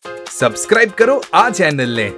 Subscribe કરો આ ચેનલને.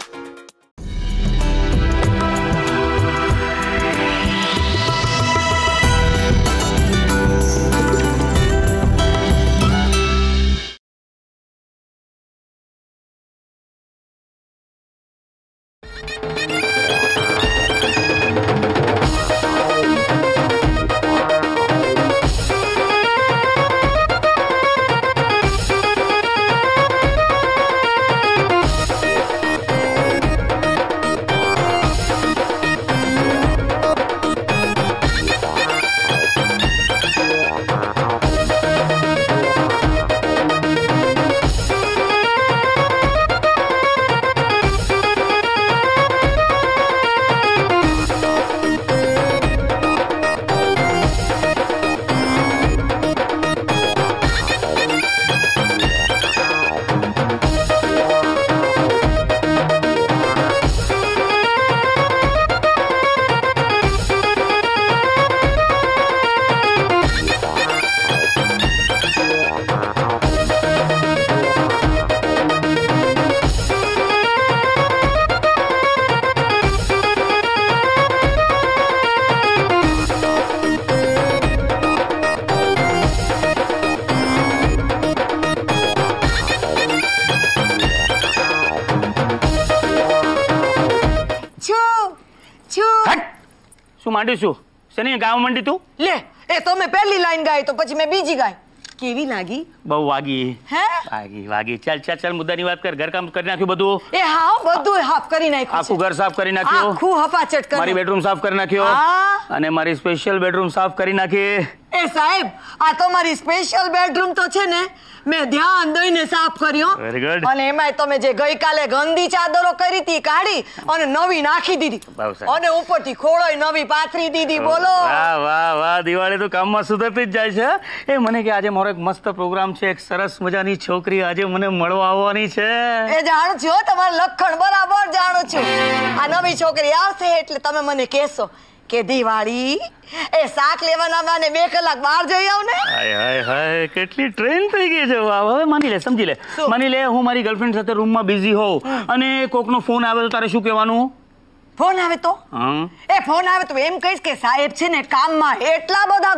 માંડીશું શની ગાવા માંડી તું લે એ તો મેં પહેલી લાઈન ગાઈ તો પછી મેં બીજી ગાઈ કેવી લાગી બહુ વાગી હે વાગી ચાલ ચાલ ચાલ મુદ્દાની વાત કર ઘર કામ કરી નાખ્યું બધું એ હા બધું સાફ કરી નાખ્યું આખું ઘર સાફ કરી નાખ્યું આખું હપાચટ કરી મારી બેડરૂમ સાફ કરી નાખ્યો અને મારી સ્પેશિયલ બેડરૂમ સાફ કરી નાખી એ સાહેબ આ તો મારી સ્પેશિયલ બેડરૂમ તો છે ને મેં ધ્યાન દઈને સાફ કર્યો વેરી ગુડ અને એમાંય તમે જે ગઈકાલે ગંદી ચાદરો કરી હતી કાઢી અને નવી નાખી દીધી અને ઉપરથી ખોળોય નવી પાથરી દીધી બોલો વાહ વાહ વાહ દિવાળી તો કામમાં સુધરતી જ જાય છે એ મને કે આજે મારો એક મસ્ત પ્રોગ્રામ છે એક સરસ મજાની છોકરી આજે મને મળવા આવવાની છે એ જાણું છું તમારા લખણ બરાબર જાણું છું આ નવી છોકરી આવશે એટલે તમે મને કહેશો કે દિવાળી એ શાક લેવાના મને 2 કલાક બહાર જઈ આવ ને હાય હાય હાય કેટલી ટ્રેન થઈ ગઈ છે હવે માની લે સમજી લે માની લે હું મારી ગર્લફ્રેન્ડ સાથે રૂમમાં બિઝી હોઉં અને કોકનો ફોન આવે તો તારે શું કહેવાનું ફોન આવે તો એ ફોન આવે તો એમ કહીશ કે સાહેબ છે ને કામમાં એટલા બધા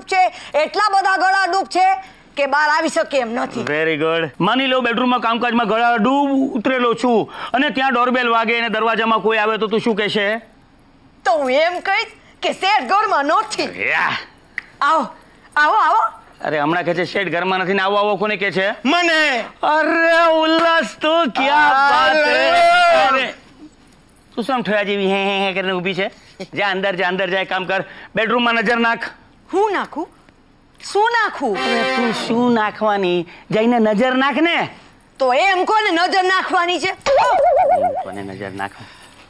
ગળા ડૂબ છે કે બહાર આવી શકે એમ નથી વેરી ગુડ માની લો બેડરૂમમાં કામકાજમાં ગળા ડૂબ ઉતરેલો છું અને ત્યાં ડોરબેલ વાગે અને દરવાજામાં કોઈ આવે તો તું શું કહેશે તો હું એમ કહીશ કે શેઠ ઘરમાં નથી આવો આવો આવો અરે હમણાં કે છે શેઠ ઘરમાં નથી ને આવો આવો કોને કે છે મને અરે ઉલ્લાસ તો ક્યાં બાત હે અરે તું સમ ઠોયા જેવી હે કરીને ઊભી છે જા અંદર જાય કામ કર બેડરૂમમાં નજર નાખ હું નાખું શું નાખું અરે તું શું નાખવાની જઈને નજર નાખ ને તો એમ કોને નજર નાખવાની છે કોને નજર નાખ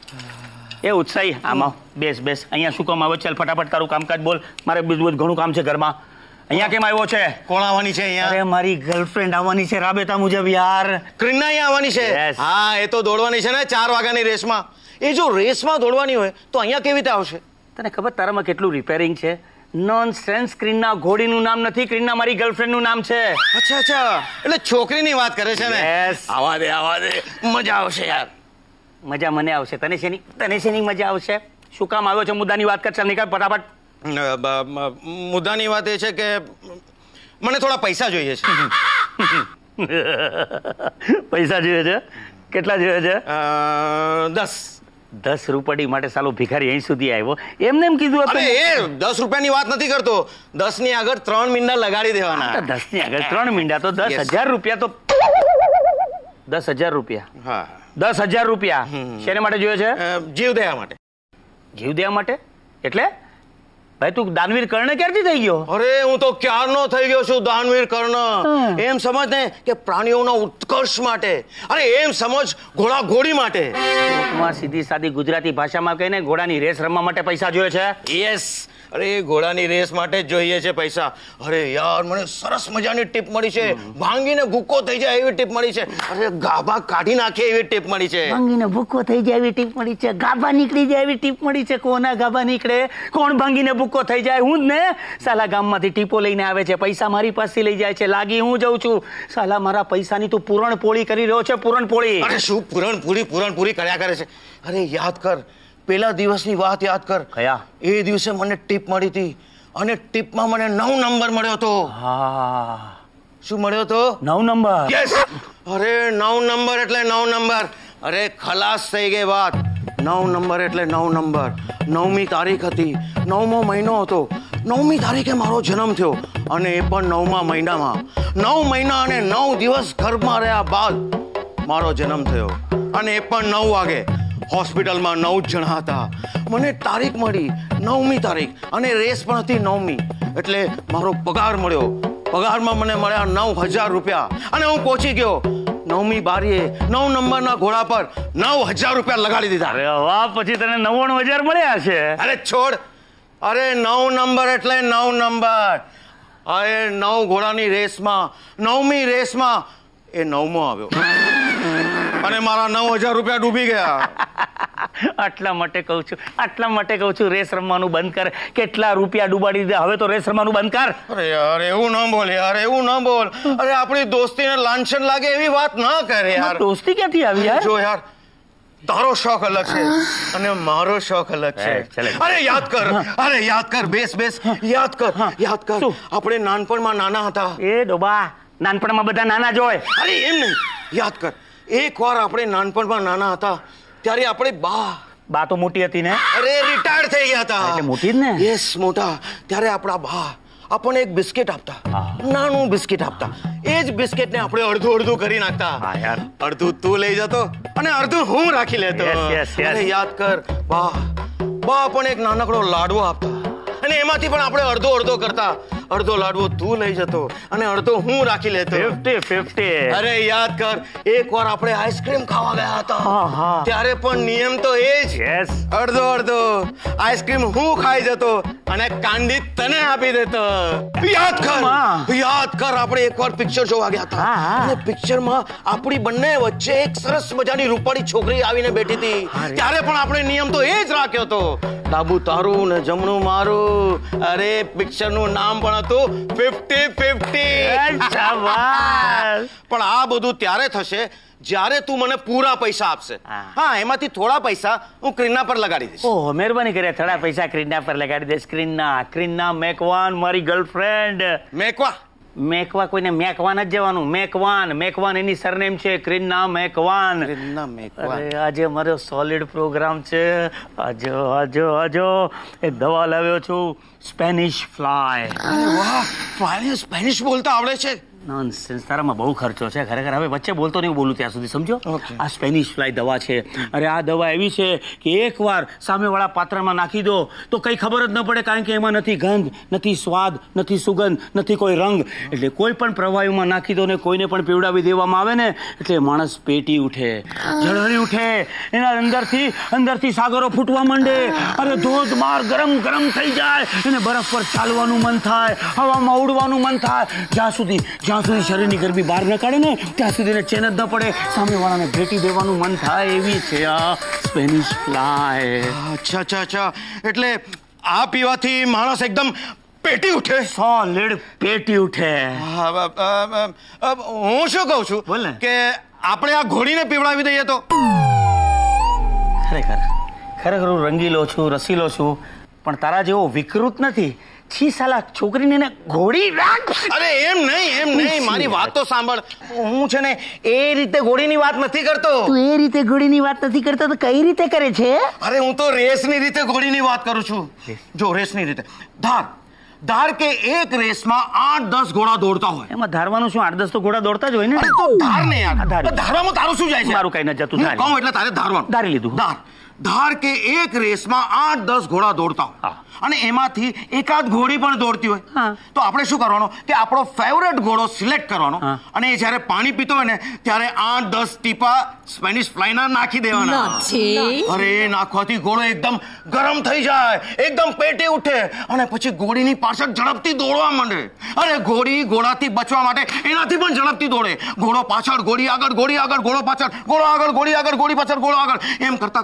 એ ઉત્સાહી આમાં બેસ અહીંયા શું કામ આવ્યો ચાલ ફટાફટ તારું કામકાજ બોલ મારે બીજું ઘણું કામ છે ઘરમાં અહીંયા કેમ આવ્યો છે કોણ આવવાની છે અહીંયા અરે મારી ગર્લફ્રેન્ડ આવવાની છે રાબેતા મુજબ યાર ક્રીના અહીંયા આવવાની છે હા એ તો દોડવાની છે ને 4 વાગ્યાની રેસમાં એ જો રેસમાં દોડવાની હોય તો અહીંયા કેવી રીતે આવશે તને ખબર તારામાં કેટલું રિપેરિંગ છે નોનસેન્સ ક્રીના ઘોડીનું નામ નથી ક્રીના મારી ગર્લફ્રેન્ડનું નામ છે અચ્છા એટલે છોકરીની વાત કરે છે ને આવા દે મજા આવશે યાર મજા મને આવશે તને શેની મજા આવશે શું કામ આવ્યો છે મુદ્દાની વાત કર ચાલ નીકળ ફટાફટ મુદ્દાની વાત એ છે કે મને થોડા પૈસા જોઈએ છે પૈસા જોઈએ છે કેટલા જોઈએ છે 10 રૂપિયા માટે સાલો ભિખારી અહીં સુધી આવ્યો એમને એમ કીધું હતું એ 10 રૂપિયાની વાત નથી કરતો 10 ની આગળ 3 મીંડા લગાડી દેવાના 10 ની આગળ 3 મીંડા તો 10,000 રૂપિયા તો 10,000 રૂપિયા હા 10,000 રૂપિયા શેને માટે જોઈએ છે જીવદયા માટે એટલે ભાઈ તું દાનવીર કર્ણ ક્યારથી થઈ ગયો અરે હું તો ક્યારનો થઈ ગયો છું દાનવીર કર્ણ એમ સમજ ને કે પ્રાણીઓના ઉત્કર્ષ માટે અરે એમ સમજ ઘોડા ઘોડી માટે સીધી સાદી ગુજરાતી ભાષામાં કહીને ઘોડાની રેસ રમવા માટે પૈસા જોઈએ છે યસ અરે ઘોડાની રેસ માટે જ જોઈએ છે પૈસા અરે યાર મને સરસ મજાની ટીપ મળી છે ભાંગીને ભૂકો થઈ જાય એવી ટીપ મળી છે અરે ગાભા કાઢી નાખે એવી ટીપ મળી છે ભાંગીને ભૂકો થઈ જાય એવી ટીપ મળી છે ગાભા નીકળી જાય એવી ટીપ મળી છે કોના ગાભા નીકળે કોણ ભાંગીને ગુક્કો થઈ જાય. હું જ ને સાલા ગામમાંથી ટીપો લઈને આવે છે, પૈસા મારી પાસે લઈ જાય છે, લાગી હું જઉં છું. સાલા મારા પૈસાની તું પૂરણપોળી કરી રહ્યો છે, પૂરણપોળી. અરે શું પૂરણપૂરી કર્યા કરે છે? અરે યાદ કર, પેલા દિવસની વાત યાદ કર. કયા? એ દિવસે મને ટીપ મળી હતી અને ટીપમાં મને 9 નંબર મળ્યો હતો. હા, શું મળ્યો હતો? 9 નંબર. યસ. અરે 9 નંબર એટલે 9 નંબર. અરે ખલાસ થઈ ગઈ વાત. 9 નંબર એટલે 9 નંબર. 9મી તારીખ હતી, 9મો મહિનો હતો. 9મી તારીખે મારો જન્મ થયો અને એ પણ 9મા મહિનામાં. 9 મહિના અને 9 દિવસ ગર્ભમાં રહ્યા બાદ મારો જન્મ થયો અને એ પણ 9 વાગે. હોસ્પિટલમાં 9 જણા હતા. મને તારીખ મળી 9મી તારીખ અને રેસ પણ હતી 9મી. એટલે મારો પગાર મળ્યો. પગારમાં મને મળ્યા 9,000 રૂપિયા અને હું પહોંચી ગયો 9મી બારીએ. 9 નંબરના ઘોડા પર 9,000 રૂપિયા લગાડી દીધા. અરે વાહ, પછી તને 99,000 મળ્યા છે. અરે છોડ. અરે 9 નંબર એટલે 9 નંબર. અરે 9 ઘોડાની રેસમાં 9મી રેસમાં એ 9મો આવ્યો અને મારા 9,000 રૂપિયા ડૂબી ગયા. આટલા માટે કહું છું રેસ રમવાનું બંધ કર. કેટલા રૂપિયા ડૂબાડી દીધા, હવે તો રેસ રમવાનું બંધ કર. અરે યાર એવું ન બોલ યાર, એવું ન બોલ. અરે આપણી દોસ્તીને લાંછન લાગે એવી વાત ન કરે યાર. દોસ્તી ક્યાંથી આવી યાર? જો યાર, તારો શોખ અલગ છે અને મારો શોખ અલગ છે. અરે યાદ કર. બેસ યાદ કર. આપણે નાનપણમાં નાના હતા. એ ડોબા, નાનપણમાં બધા નાના જ હોય. અરે એમ નહીં, યાદ કર. એક વાર આપણે નાનપણમાં નાના હતા ત્યારે આપણે બા તો મોટી હતી ને? અરે રિટાયર્ડ થઈ ગયા હતા. એટલે મોટી જ ને? યસ, મોટા. ત્યારે આપણા બા આપણને એક બિસ્કિટ આપતા, નાનું બિસ્કિટ આપતા. એ જ બિસ્કિટ ને આપણે અડધું કરી નાખતા. અડધું તું લઈ જતો અને અડધું હું રાખી લેતો. અરે યાદ કર, બા આપણને એક નાનકડો લાડવો આપતા અને એમાંથી પણ આપણે અડધો કરતા. અડધો લાડવો તું લઈ જતો અને અડધો હું રાખી લેતો. 50-50. અરે યાદ કર, એક વાર આપણે આઈસ્ક્રીમ ખાવા ગયા હતા ત્યારે પણ નિયમ તો એ જ. અડધો આઈસ્ક્રીમ હું ખાઈ જતો અને કાંડી તને આપી દેતો. યાદ કર આપણે એક વાર પિક્ચર જોવા ગયા હતા અને પિક્ચરમાં આપણી બંને વચ્ચે એક સરસ મજાની રૂપાળી છોકરી આવીને બેઠી હતી. ત્યારે પણ આપણે નિયમ તો એ જ રાખ્યો હતો, ડાબુ તારું ને જમણું મારું. અરે પિક્ચરનું નામ પણ હતું 50-50. પણ આ બધું ત્યારે થશે જ્યારે તું મને પૂરા પૈસા આપશે. હા, એમાંથી થોડા પૈસા હું ક્રીના પર લગાડી દઈશ. ઓહ, મહેરબાની કરે. થોડા પૈસા ક્રીના પર લગાડી દઈશ. ક્રીના મેકવાન, મારી ગર્લફ્રેન્ડ. મેકવા કોઈને મેકવાન જ જવાનું. મેકવાન એની સરનેમ છે. ક્રીના મેકવાન. અરે આજે મારો સોલિડ પ્રોગ્રામ છે. આજો એ દવા લાવ્યો છું, સ્પેનિશ ફ્લાય. વાહ, સ્પેનિશ બોલતા આવડે છે? નોનસેન્સ, તારામાં બહુ ખર્ચો છે ખરેખર. હવે વચ્ચે બોલતો નહીં, બોલું ત્યાં સુધી, સમજો? આ સ્પેનિશ ફ્લાય દવા છે. અરે આ દવા એવી છે કે એકવાર સામેવાળા પાત્રમાં નાખી દો તો કંઈ ખબર જ ન પડે, કારણ કે એમાં નથી ગંધ, નથી સ્વાદ, નથી સુગંધ, નથી કોઈ રંગ. એટલે કોઈ પણ પ્રવાહીમાં નાખી દો ને કોઈને પણ પીવડાવી દેવામાં આવે ને એટલે માણસ પેટી ઉઠે, જળહળી ઉઠે, એના અંદરથી સાગરો ફૂટવા માંડે. અરે ધોધમાર ગરમ થઈ જાય, એને બરફ પર ચાલવાનું મન થાય, હવામાં ઉડવાનું મન થાય. જ્યાં સુધી શરીરની ગરમી બહાર ન કાઢે ને ત્યાં સુધી એને ચેન જ ન પડે, સામેવાળાને ભેટી દેવાનું મન થાય. એવી છે આ સ્પેનિશ ફ્લાય. અચ્છા. એટલે આ પીવાથી માણસ એકદમ પેટી ઉઠે? સોલિડ પેટી ઉઠે. હું શું કહું છું કે આપણે આ ઘોડીને પીવડાવી દઈએ તો? ખરેખર હું રંગીલો છું, રસીલો છું, પણ તારા જેવો વિકૃત નથી. છી સાલા, છોકરીને ઘોડી રાખ. અરે એમ નહીં, મારી વાત તો સાંભળ. હું છે ને એ રીતે ઘોડીની વાત નથી કરતો. તું એ રીતે ઘોડીની વાત નથી કરતો તો કઈ રીતે કરે છે? અરે હું તો રેસની રીતે ઘોડીની વાત કરું છું. જો રેસની રીતે, ધાર કે એક રેસમાં 8-10 ઘોડા દોડતા હોય. એમાં ધારવાનું શું? 8-10 તો ઘોડા દોડતા જ હોય ને. તો ધાર ને યાર, ધારવામાં તારું શું જાય છે? મારું કઈ ન જતું. કહું એટલે તારે ધારવાનું. ધારી લીધું. ધાર કે એક રેસમાં 8-10 ઘોડા દોડતા હોય અને એમાંથી એકાદ ઘોડી પણ દોડતી હોય તો આપણે શું કરવાનું કે આપણો ફેવરેટ ઘોડો સિલેક્ટ કરવાનો અને એ જ્યારે પાણી પીતો હોય ને ત્યારે 8-10 ટીપા સ્પેનિશ ફ્લાયના નાખી દેવાના. અરે નાખવાથી ઘોડો એકદમ ગરમ થઈ જાય, એકદમ પેટી ઉઠે અને પછી ઘોડીની પાછળ ઝડપથી દોડવા માંડે. અરે ઘોડાથી બચવા માટે એનાથી પણ ઝડપથી દોડે. ઘોડો પાછળ, ઘોડી આગળ, ઘોડી આગળ, ઘોડો પાછળ, ઘોડો આગળ, ઘોડી આગળ, ઘોડી પાછળ, ઘોડો આગળ, એમ કરતા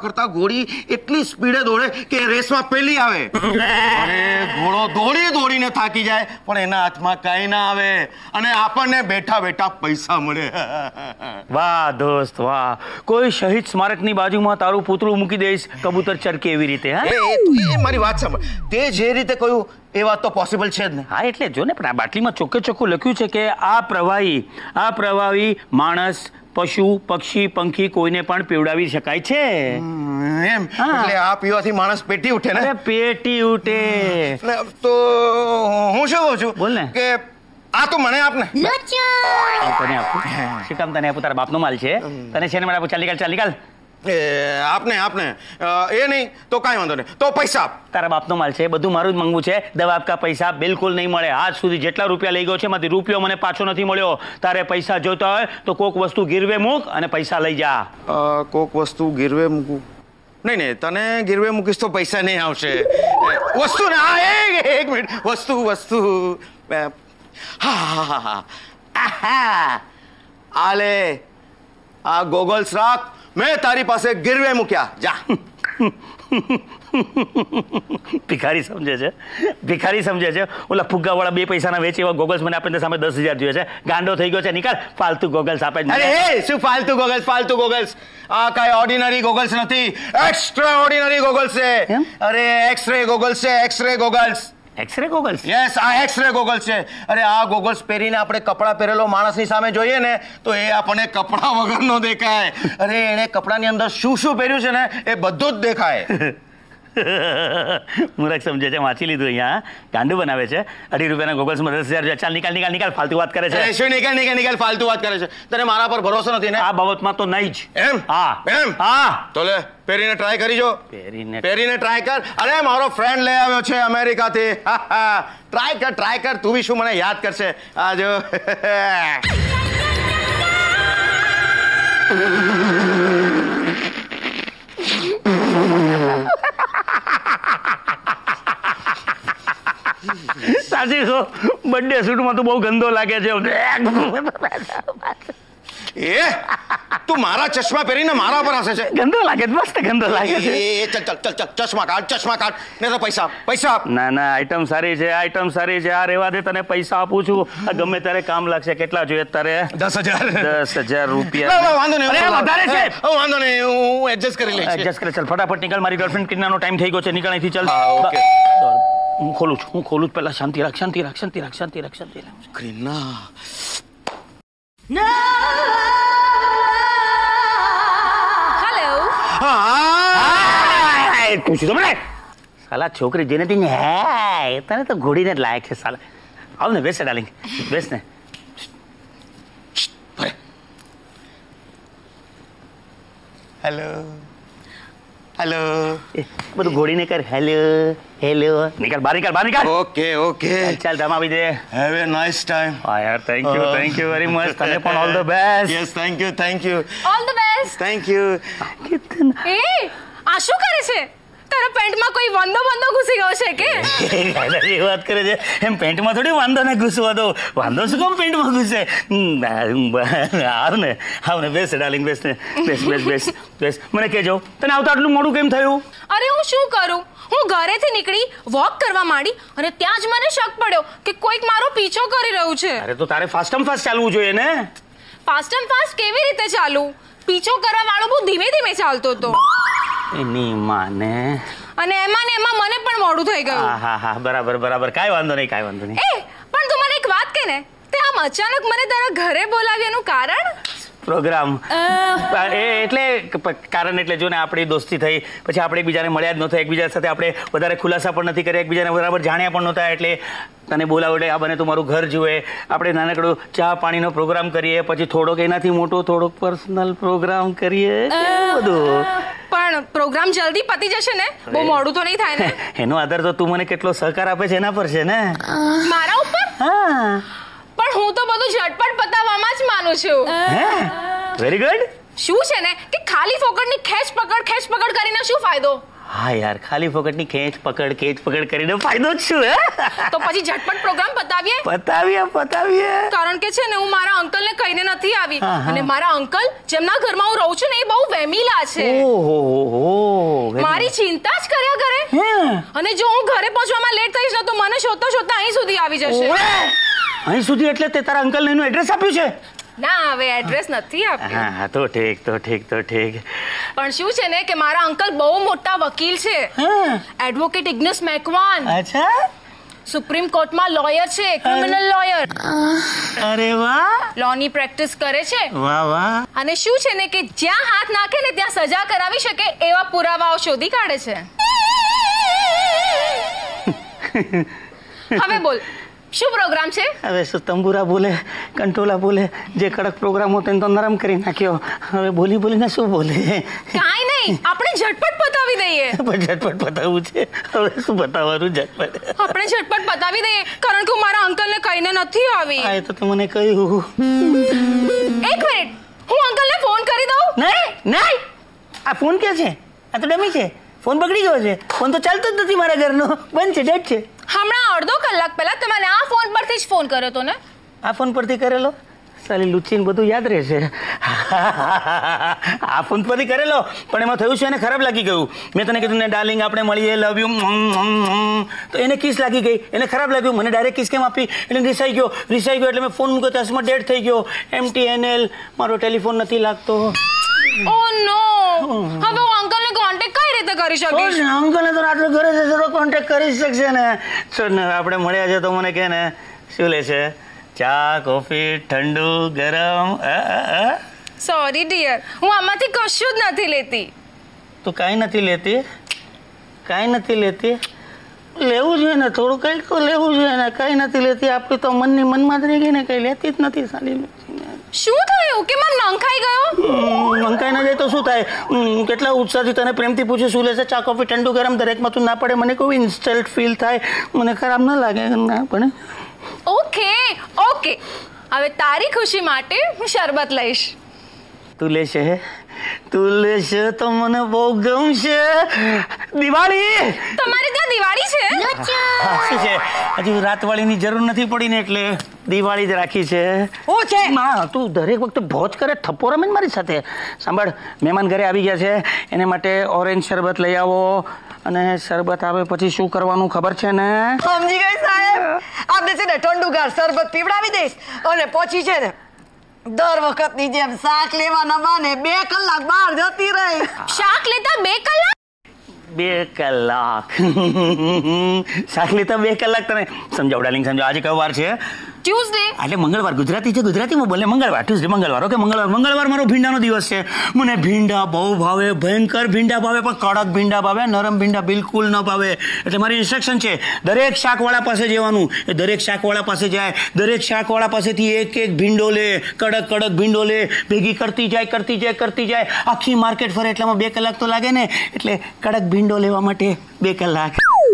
ઘોડી એટલી સ્પીડે દોડે કે રેસમાં પેલી આવે અને ઘોડો દોડીને થાકી જાય પણ એના હાથમાં કાંઈ ના આવે અને આપણને બેઠા બેઠા પૈસા મળે. વાહ દોસ્ત વાહ, કોઈ શહીદ સ્મારકની બાજુમાં તારું પૂતળું મૂકી દઈશ કબૂતર ચરકે એવી રીતે. હા એ મારી વાત સાંભળ, તે જે રીતે કહ્યું એ વાત તો પોસિબલ છે જ ને. હા એટલે જો ને, પણ આ બાટલીમાં ચોખ્ખે ચોખ્ખું લખ્યું છે કે આ પ્રવાહી માણસ, પશુ, પક્ષી, પંખી કોઈને પણ પીવડાવી શકાય છે. એમ એટલે આ પીવાથી માણસ પેટી ઉઠે ને? પેટી ઉઠે. તો હું શું કહું છું, બોલ ને. કે આ તો મને આપને. તને આપું? શું કામ તને આપું? તારા બાપનો માલ છે, તને છે ને મને આપું. ચાલ નીકાળ. આપને એ નહીં તો કાંઈ વાંધો નહીં, તો પૈસા આપ. તારા બાપનો માલ છે, બધું મારું જ માંગવું છે. દવા આપકા પૈસા બિલકુલ નહીં મળે. આજ સુધી જેટલા રૂપિયા લઈ ગયો છે એમાંથી રૂપિયો મને પાછો નથી મળ્યો. તારે પૈસા જોતા હોય તો કોક વસ્તુ ગીરવે મૂક અને પૈસા લઈ જા. કોક વસ્તુ ગીરવે મૂકું? નહીં તને ગીરવે મૂકીશ તો પૈસા નહીં આવશે. વસ્તુ ને એક મિનિટ, વસ્તુ હા આલે આ ગોગલ્સ રાખ, મેં તારી પાસે ગીરવે મૂક્યા. જા. ભિખારી સમજે છે. ઓલા ફુગ્ગાવાળા 2 પૈસાના વેચે એવા ગોગલ્સ મને આપે સામે 10,000 જોઈએ છે. ગાંડો થઈ ગયો છે. નીકળ. ફાલતુ ગોગલ્સ આપે. અરે શું ફાલતુ ગોગલ્સ? આ કાંઈ ઓર્ડિનરી ગોગલ્સ નથી, એક્સ્ટ્રા ઓર્ડિનરી ગોગલ્સ છે. અરે એક્સરે ગોગલ્સ છે, એક્સરે ગોગલ્સ. યસ, આ એક્સરે ગોગલ્સ છે. અરે આ ગોગલ્સ પહેરીને આપણે કપડાં પહેરેલો માણસની સામે જોઈએ ને તો એ આપણને કપડા વગરનો દેખાય. અરે એણે કપડાની અંદર શું પહેર્યું છે ને એ બધું જ દેખાય. મૂર્ખ સમજે છે. વાંચી લીધું. અહીંયા ગાંડું બનાવે છે. 2.5 રૂપિયાના ગોગલ્સમાં 10,000. ચાલ નીકાળ. ફાલતુ વાત કરે છે. શું નીકાળ ફાલતુ વાત કરે છે? તને મારા પર ભરોસો નથી ને? આ બાબતમાં તો નહીં જ. એમ? હા તો લે પહેરીને ટ્રાય કરી જો. પહેરીને ટ્રાય કર. અરે મારો ફ્રેન્ડ લઈ આવ્યો છે અમેરિકાથી. ટ્રાય કર. તું બી શું મને યાદ કરશે. આ જો. સાચી છો, બર્થડે સૂટમાં તો બહુ ગંદો લાગે છે. તું મારા ચશ્મા પહેરીને મારા પર હસે છે? ગંદો લાગે, મસ્ત ગંદો લાગે છે. ચલ ચશ્મા કાઢ ને તો પૈસા ના આઈટમ સારી છે. આ રેવા દે, તને પૈસા આપું છું. ગમે ત્યારે કામ લાગશે. કેટલા જોઈએ તારે? 10,000 રૂપિયા. વાંધો નહીં, વધારે છે. વાંધો નહીં, હું એડજસ્ટ કરી લઈશ. ચાલ ફટાફટ નીકળ. મારી ગર્લફ્રેન્ડ ક્રીનાનો ટાઈમ થઈ ગયો છે. નીકળ અહીંથી. ચાલ. હું ખોલું છું. પહેલા શાંતિ રાખ. ક્રીના સાલા છોકરી જેને તને તને તો ઘોડીને જ લાયક છે. સાલા આવ ને, બેસ ડાર્લિંગ, બેસ ને. હેલો બધું ઘોડીને કર. હેલો નીકળ. બહાર નીકળ. ઓકે ચાલ દમ આપી દે. Have a nice time. યાર થેન્ક યુ વેરી મચ. તને પણ all the best. Yes thank you. All the best. Thank you. એ આ શું કરે છે? તારા પેન્ટમાં કોઈ વાંધો ઘૂસી ગયો છે કે? એ વાત કરે છે એમ. પેન્ટમાં થોડી વાંધો ને ઘૂસવા દો. વાંધો શું કામ પેન્ટમાં ઘૂસે? આવ ને બેસ ડાર્લિંગ, બેસ. મને કહેજો, તને આવતા આટલું મોડું કેમ થયું? અરે હું શું કરું, હું ઘરેથી નીકળી વોક કરવા માંડી અને ત્યાં જ મને શક પડ્યો કે કોઈક મારો પીછો કરી રહ્યું છે. અરે તો તારે ફાસ્ટ ચાલવું જોઈએ ને. ફાસ્ટ કેવી રીતે ચાલુ? પીછો કરવા વાળો બહુ ધીમે ચાલતો હતો. એની માને. અને એમાં મને પણ મોડું થઈ ગયું. હા બરાબર. કાંઈ વાંધો નહીં. એ પણ તું મને એક વાત કહે ને, તે આમ અચાનક મને તારા ઘરે બોલાવ્યા એનું કારણ? પ્રોગ્રામ એટલે કારણ એટલે જો ને આપણી દોસ્તી થઈ પછી આપણે એકબીજાને મળ્યા જ નહોતા. એકબીજા સાથે આપણે વધારે ખુલાસા પણ નથી કર્યા. એકબીજાને બરાબર જાણ્યા પણ નહોતા. એટલે તને બોલાવડે, આ બને તું મારું ઘર જુએ. આપણે નાનકડું ચા પાણીનો પ્રોગ્રામ કરીએ. પછી થોડોક એનાથી મોટો થોડોક પર્સનલ પ્રોગ્રામ કરીએ. બધું પણ પ્રોગ્રામ જલ્દી પતી જશે ને? બહુ મોડું તો નહીં થાય ને? એનો આધાર તો તું મને કેટલો સહકાર આપે છે એના પર છે ને. મારા ઉપર? હા, પણ હું તો બધું ઝટપટ પતાવવામાં જ માનું છું. Very good. શું છે ને કે ખાલી ફોકટની ખેંચ પકડ કરીને શું ફાયદો? હા યાર, ખાલી ફોકટની ખેંચ પકડ કરીને ફાયદો જ શું? હે તો પછી ઝટપટ પ્રોગ્રામ પતાવીએ. કારણ કે છે ને હું મારા અંકલને કહીને નથી આવી અને મારા અંકલ જેમના ઘરમાં હું રહું છું ને એ બહુ વેમીલા છે. મારી ચિંતા જ કર્યા કરે અને જો હું ઘરે પહોંચવામાં લેટ થઈશ ને તો મને શોધતા અહીં સુધી આવી જશે. અહીં સુધી એટલે તે તારા અંકલને એનું એડ્રેસ આપ્યું છે? ના, હવે એડ્રેસ નથી આપ્યું. હા, તો ઠીક. પણ શું છે ને કે મારા અંકલ બહુ મોટા વકીલ છે. એડવોકેટ ઇગ્નસ મેકવાન. અચ્છા. સુપ્રીમ કોર્ટમાં લોયર છે, ક્રિમિનલ લોયર. અરે વાહ. લોની પ્રેક્ટિસ કરે છે. વાહ. અને શું છે ને કે જ્યાં હાથ નાખે ને ત્યાં સજા કરાવી શકે એવા પુરાવાઓ શોધી કાઢે છે. હવે બોલ, શું પ્રોગ્રામ છે? હવે શું તંબુરા બોલે, કંટોલા બોલે, જે કડક પ્રોગ્રામ હોતો એને તો નરમ કરી નાખ્યો. હવે બોલીને શું બોલે? કાંઈ નહીં, આપણે ઝટપટ પતાવી દઈએ. પણ ઝટપટ પતાવવું છે? હવે શું પતાવવાનું ઝટપટ? આપણે ઝટપટ પતાવી દઈએ કારણ કે હું મારા અંકલને કહીને નથી આવી. આ તો મને કહ્યું. એક મિનિટ, હું અંકલને ફોન કરી દઉં. નહીં, આ ફોન ક્યાં છે? આ તો ડમી છે. ફોન બગડી ગયો છે. ફોન તો ચાલતો જ નથી મારા ઘરનો, બંધ છે, ડેડ છે. હમણાં અડધો કલાક પહેલા તમારે આ ફોન પરથી જ ફોન કર્યો હતો ને? આ ફોન પરથી કરેલો? સાલી લુચ્ચીને બધું યાદ રહેશે. આ ફોન પરથી કરેલો, પણ એમાં થયું છે એને ખરાબ લાગી ગયું. મેં તને કીધું ને ડાર્લિંગ આપણે મળીએ, લવ યુ, તો એને કિસ લાગી ગઈ, એને ખરાબ લાગ્યું. મને ડાયરેક્ટ કિસ કેમ આપી? એટલે રિસાઈ ગયો એટલે મેં ફોન મૂક્યો, ચશ્મા ડેડ થઈ ગયો. MTNL, મારો ટેલિફોન નથી લાગતો. ઓ નો, હવે હું અંકલને કોન્ટેક્ટ કઈ રીતે કરી શકીશ? અંકલને તો રાત્રે ઘરે જશે તો કોન્ટેક્ટ કરી શકશે ને. ચલ ને, આપણે મળ્યા છે તો મને કે ને શું લેશે? ચા, કોફી, ઠંડુ, ગરમ? સોરી ડિયર, હું આમાંથી કશું જ નથી લેતી. તું કાંઈ નથી લેતી? લેવું જોઈએ ને, થોડું કંઈક તો લેવું જોઈએ ને. કાંઈ નથી લેતી, આપણી તો મનની મનમાં જ રહી ગઈ ને, કંઈ લેતી જ નથી સાલી. શું થયું કે મન નંખાઈ ગયો? નંખાઈ ના જાય તો શું થાય? કેટલા ઉત્સાહથી તને પ્રેમથી પૂછ્યું શું લેશે, ચા, કોફી, ઠંડુ, ગરમ, દરેકમાં તું ના પડે મને કોઈ ઇન્સ્ટલ્ટ ફીલ થાય, મને ખરાબ ના લાગે ના પડે. ઓકે, હવે તારી ખુશી માટે હું શરબત લઈશ. તું લેશે તો મને બહુ ગમશે. દિવાળી તમારે ત્યાં દિવાળી છે? શું છે, હજુ રાતવાળીની જરૂર નથી પડી ને એટલે દિવાળી જ રાખી છે. હું છે માં તું દરેક વખતે ભોજ કરે, થપ્પો રમે ને મારી સાથે. સાંભળ, મહેમાન ઘરે આવી ગયા છે, એને માટે ઓરેન્જ શરબત લઈ આવો. અને શરબત આવે પછી શું કરવાનું ખબર છે ને? સમજી ગઈ સાહેબ, આપણે છે ને ઠંડુગાર શરબત પીવડાવી દઈશ અને પછી છે ને દર વખતની જેમ શાક લેવાના બાને 2 કલાક બહાર જતી રહી. શાક લેતા 2 કલાક? 2 કલાક શાક લેતા 2 કલાક. તને સમજાવ ડાર્લિંગ, સમજાવ. આજે કયો વાર છે? ટ્યુઝડે. એટલે મંગળવાર. ગુજરાતી છે, ગુજરાતીમાં બોલે મંગળવાર. ટ્યુઝડે મંગળવાર. ઓકે, મંગળવાર મારો ભીંડાનો દિવસ છે. મને ભીંડા બહુ ભાવે, ભયંકર ભીંડા ભાવે, પણ કડક ભીંડા ભાવે, નરમ ભીંડા બિલકુલ ન ભાવે. એટલે મારી ઇન્સ્ટ્રક્શન છે, દરેક શાકવાળા પાસે જવાનું. એ દરેક શાકવાળા પાસે જાય, દરેક શાકવાળા પાસેથી એક ભીંડો લે, કડક ભીંડો લે, ભેગી કરતી જાય. આખી માર્કેટ ફરે, એટલામાં 2 કલાક તો લાગે ને. એટલે કડક ભીંડો લેવા માટે 2 કલાક.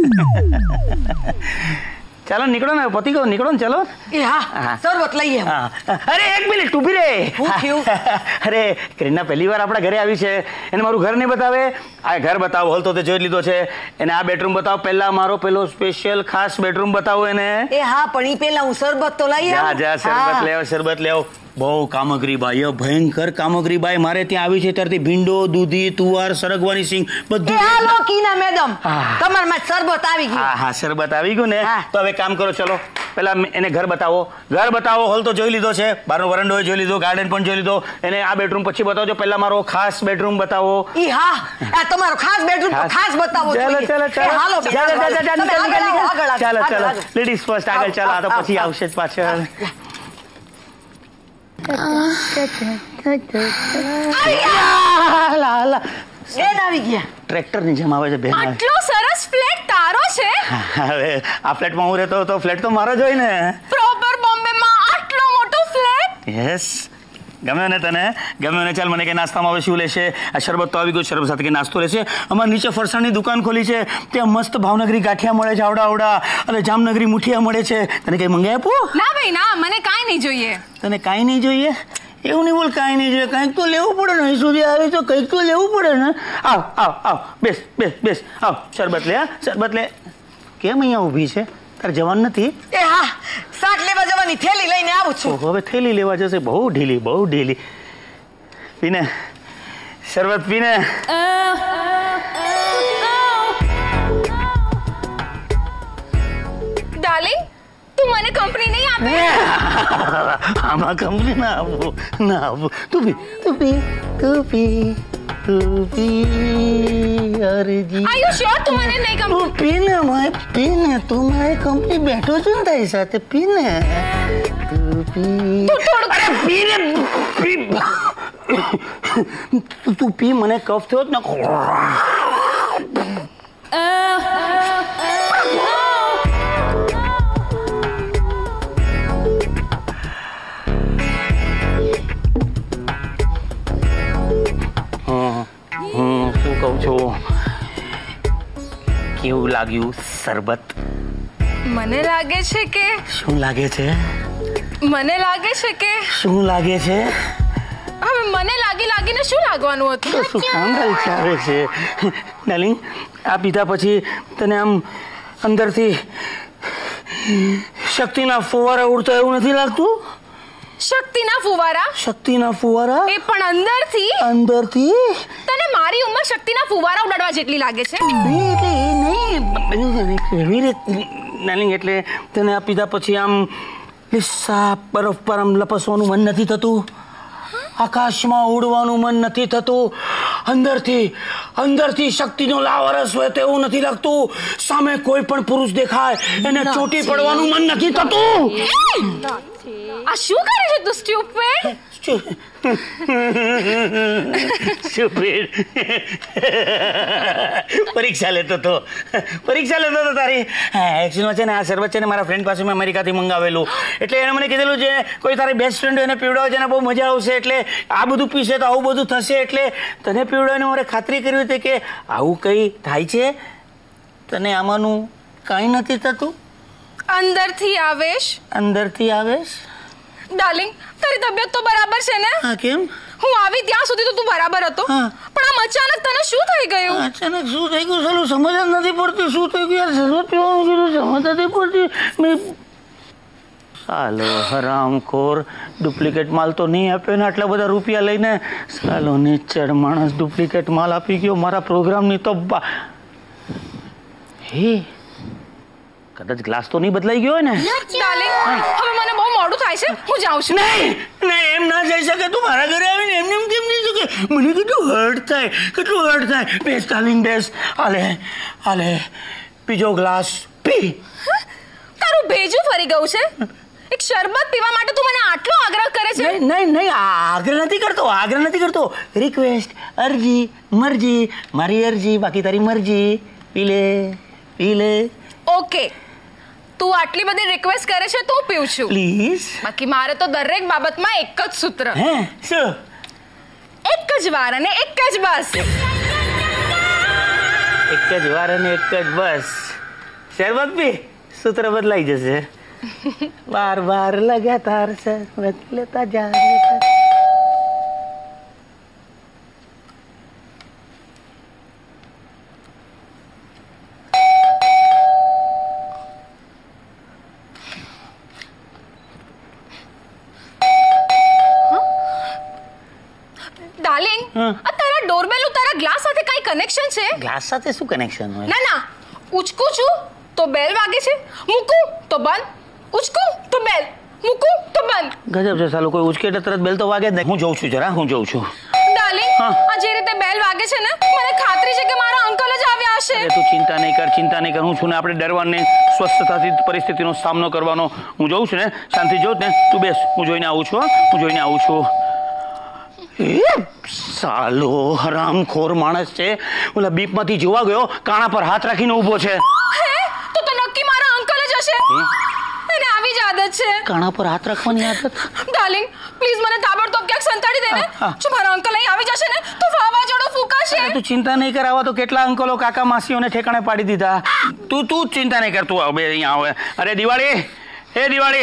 ચાલો નીકળો ને, પતિ કહો નીકળો ને, ચાલો. એ હા, શરબત લઈએ. અરે એક મિનિટ ઊભી રે. અરે ક્રીના પહેલી વાર આપણા ઘરે આવી છે, એને મારું ઘર નહીં બતાવે. આ ઘર બતાવો, હોલ તો તે જોઈ લીધો છે. એને આ બેડરૂમ બતાવો, પહેલા મારો પેલો સ્પેશિયલ ખાસ બેડરૂમ બતાવો એને. એ હા, પણ ઈ પહેલા હું શરબત તો લઈ આવું. જા શરબત લેવો. બહુ કામગરી બાઈ, ભયંકર કામગરી બાઈ. મારે ત્યાં આવી છે ત્યારથી ભીંડો, દૂધી, તુવાર, સરગવાની સિંગ બધું. હાલો કીના મેડમ, તમારમાં શરબત આવી ગયું. હા, શરબત આવી ગયું ને. તો હવે કામ કરો, ચલો પેલા એને ઘર બતાવો. હોલ તો જોઈ લીધો છે, બહારનો વરંડો જોઈ લીધો, ગાર્ડન પણ જોઈ લીધો. એને આ બેડરૂમ પછી બતાવજો. પહેલા મારો ખાસ બેડરૂમ બતાવો. ઈ હા, આ તમારો ખાસ બેડરૂમ તો ખાસ બતાવો. ચાલો લેડીઝ ફર્સ્ટ, આગળ ચાલો. આ તો પછી આવશે જ પાછળ. આવી ગયા. ટ્રેક્ટર ની જેમ આવે છે બેન. આટલો સરસ ફ્લેટ તારો છે? હવે આ ફ્લેટમાં હું રહેતો તો ફ્લેટ તો મારો જ હોય ને. પ્રોપર બોમ્બે માં આટલો મોટો ફ્લેટ? યસ. ગમ્યો ને તને? ચાલ મને કે નાસ્તામાં હવે શું લેશે? આ શરબત તો આવી ગયું, શરબત સાથે કે નાસ્તો લેશે. અમારે નીચે ફરસાણની દુકાન ખોલી છે, ત્યાં મસ્ત ભાવનગરી ગાંઠિયા મળે છે, આવડા અને જામનગરી મુઠિયા મળે છે. તને કઈ મંગાવી આપું? ના ભાઈ ના, મને કાંઈ નહીં જોઈએ. તને કાંઈ નહીં જોઈએ? એવું નહીં બોલ, કાંઈ નહીં જોઈએ, કંઈક તો લેવું પડે ને. અહીં સુધી આવે તો કંઈક તો લેવું પડે ને. આવ આવ આવ, બેસ બેસ બેસ, આવ શરબત લે. શરબત લે. કેમ અહીંયા ઊભી છે? તારે જવાનું નથી? એ હા, શાક લેવા જવાની થેલી લઈને આવું છું. હવે થેલી લેવા જશે? બહુ ઢીલી, બહુ ઢીલી. પીને શરબત પીને. ડાર્લિંગ, તું મને કંપની નહીં આપે? આમાં કંપની ના આપું, ના આપું. તું પી, તું પી, તું પી, તું પી. અરે જી, આર યુ શ્યોર તું મને નહીં કંપની? તું પીને માય, પીને. તું મારી કંપની બેઠો છું ને તારી સાથે, પીને. તું પી. અરે પીને, પી. તું પી, મને કફ થયો ને. શું કહું છું? કેવું લાગ્યું શરબત? મને લાગે છે કે શું લાગે છે? મને લાગે છે કે શું લાગે છે? હવે મને લાગીને શું લાગવાનું હતું? શું કામ ચાલે છે ડાર્લિંગ? આ પીધા પછી તને આમ અંદરથી શક્તિના ફુવારા ઉડતા એવું નથી લાગતું? શક્તિના ફુવારા? શક્તિના ફુવારા? એ પણ અંદરથી? અંદરથી? તને મારી ઉંમર શક્તિના ફુવારા ઉડાડવા જેટલી લાગે છે? નહીં, એટલે તને આ પીધા પછી આમ લીસા બરફ પર આમ લપસવાનું મન નથી થતું? આકાશમાં ઉડવાનું મન નથી થતું? અંદરથી શક્તિનો લાવરસ હોય તો એવું નથી લાગતું? સામે કોઈ પણ પુરુષ દેખાય એને ચોટી પડવાનું મન નથી થતું? આ શું કરે છે તું સ્ટુપિડ? પરીક્ષા લેતો તો તારી. એકચ્યુઅલમાં છે ને આ શરબત છે ને મારા ફ્રેન્ડ પાસે મેં અમેરિકાથી મંગાવેલું. એટલે એને મને કીધેલું છે કોઈ તારી બેસ્ટ ફ્રેન્ડ એને પીવડાવે છે ને બહુ મજા આવશે, એટલે આ બધું પીશે તો આવું બધું થશે, એટલે તને પીવડાવીને મારે ખાતરી કરવી હતી કે આવું કંઈ થાય છે. તને આમાંનું કાંઈ નથી થતું? અંદરથી આવેશ. ડાર્લિંગ, તારી તબિયત તો બરાબર છે ને? હા. કેમ? હું આવી ત્યાં સુધી તો તું બરાબર હતો, પણ આમ અચાનક તને શું થઈ ગયું? અચાનક શું થઈ ગયું? ચાલો સમજ જ નથી પડતી શું થઈ ગયું. યાર શરબત પીવાનું કીધું, સમજ નથી પડતી. સાલો હરામખોર, ડુપ્લિકેટ માલ તો નહીં આપ્યો ને આટલા બધા રૂપિયા લઈને. સાલો નીચડ માણસ ડુપ્લિકેટ માલ આપી ગયો મારા પ્રોગ્રામની તો. હે, કદાચ ગ્લાસ તો નહીં બદલાઈ ગયો હોય ને? ડાર્લિંગ, હવે મને બહુ મોડું થાય છે, હું જાઉં છું. નહીં, એમ ના જઈ શકે. તું મારા ઘરે આવીને એમને એમ કેમ નહીં શકે? મને કેટલું હર્ટ થાય. બેસ ડાર્લિંગ, બેસ. હાલે બીજો ગ્લાસ પી. તારું ભેજું ફરી ગયું છે? એક શરબત પીવા માટે તું મને આટલો આગ્રહ કરે છે? નહીં, આગ્રહ નથી કરતો. રિક્વેસ્ટ, અરજી, મરજી. મારી અરજી, બાકી તારી મરજી. પી લે. ઓકે, તું આટલી બધી રિક્વેસ્ટ કરે છે તો હું પીઉં છું. પ્લીઝ. બાકી મારે તો દરેક બાબતમાં એક જ સૂત્ર. શું? એક જ વાર અને એક જ બસ. એક જ વાર અને એક જ બસ. શરબત પી, સૂત્ર બદલાઈ જશે. બાર લગાતાર શરબત લેતા જા. ડાર્લિંગ, આ તારા ડોરબેલ નું તારા ગ્લાસ સાથે કઈ કનેક્શન છે? ગ્લાસ સાથે શું કનેક્શન હોય? ના, ઉચકું છું તો બેલ વાગે છે, મૂકું તો બંધ, ઉચકું તો બેલ, મૂકું તો બંધ. ગજબ છે સાલું, કોઈ ઉચકે એટલે તરત બેલ તો વાગે જ નહીં. હું જોઉં છું. ડાર્લિંગ, આ જે રીતે બેલ વાગે છે ને, મને ખાતરી છે કે મારા અંકલ જ આવ્યા હશે. તું ચિંતા નહીં કર. હું છું ને, આપણે ડરવાની સ્વસ્થતાથી પરિસ્થિતિનો સામનો કરવાનો. હું જોઉં છું ને, શાંતિ જોઉં ને. તું બેસ, હું જોઈને આવું છું. સાલો હરામખોર માણસ છે. ઓલા બીપમાંથી જોવા ગયો, કાણા પર હાથ રાખીને ઊભો છે. તો નક્કી મારા અંકલ જ હશે. એને આવી જ આદત છે, કાણા પર હાથ રાખવાની આદત. ડાર્લિંગ, પ્લીઝ મને તાબડતોબ ક્યાંક સંતાડી દે ને. જો મારા અંકલ અહીં આવી જશે ને તો વાવાઝોડું ફૂંકાશે. તું ચિંતા નહીં કર. આવા તો કેટલા અંકલો કાકા માસીઓને ઠેકાણે પાડી દીધા. તું ચિંતા નહીં કર. તું હવે અહીંયા આવે. અરે દિવાળી,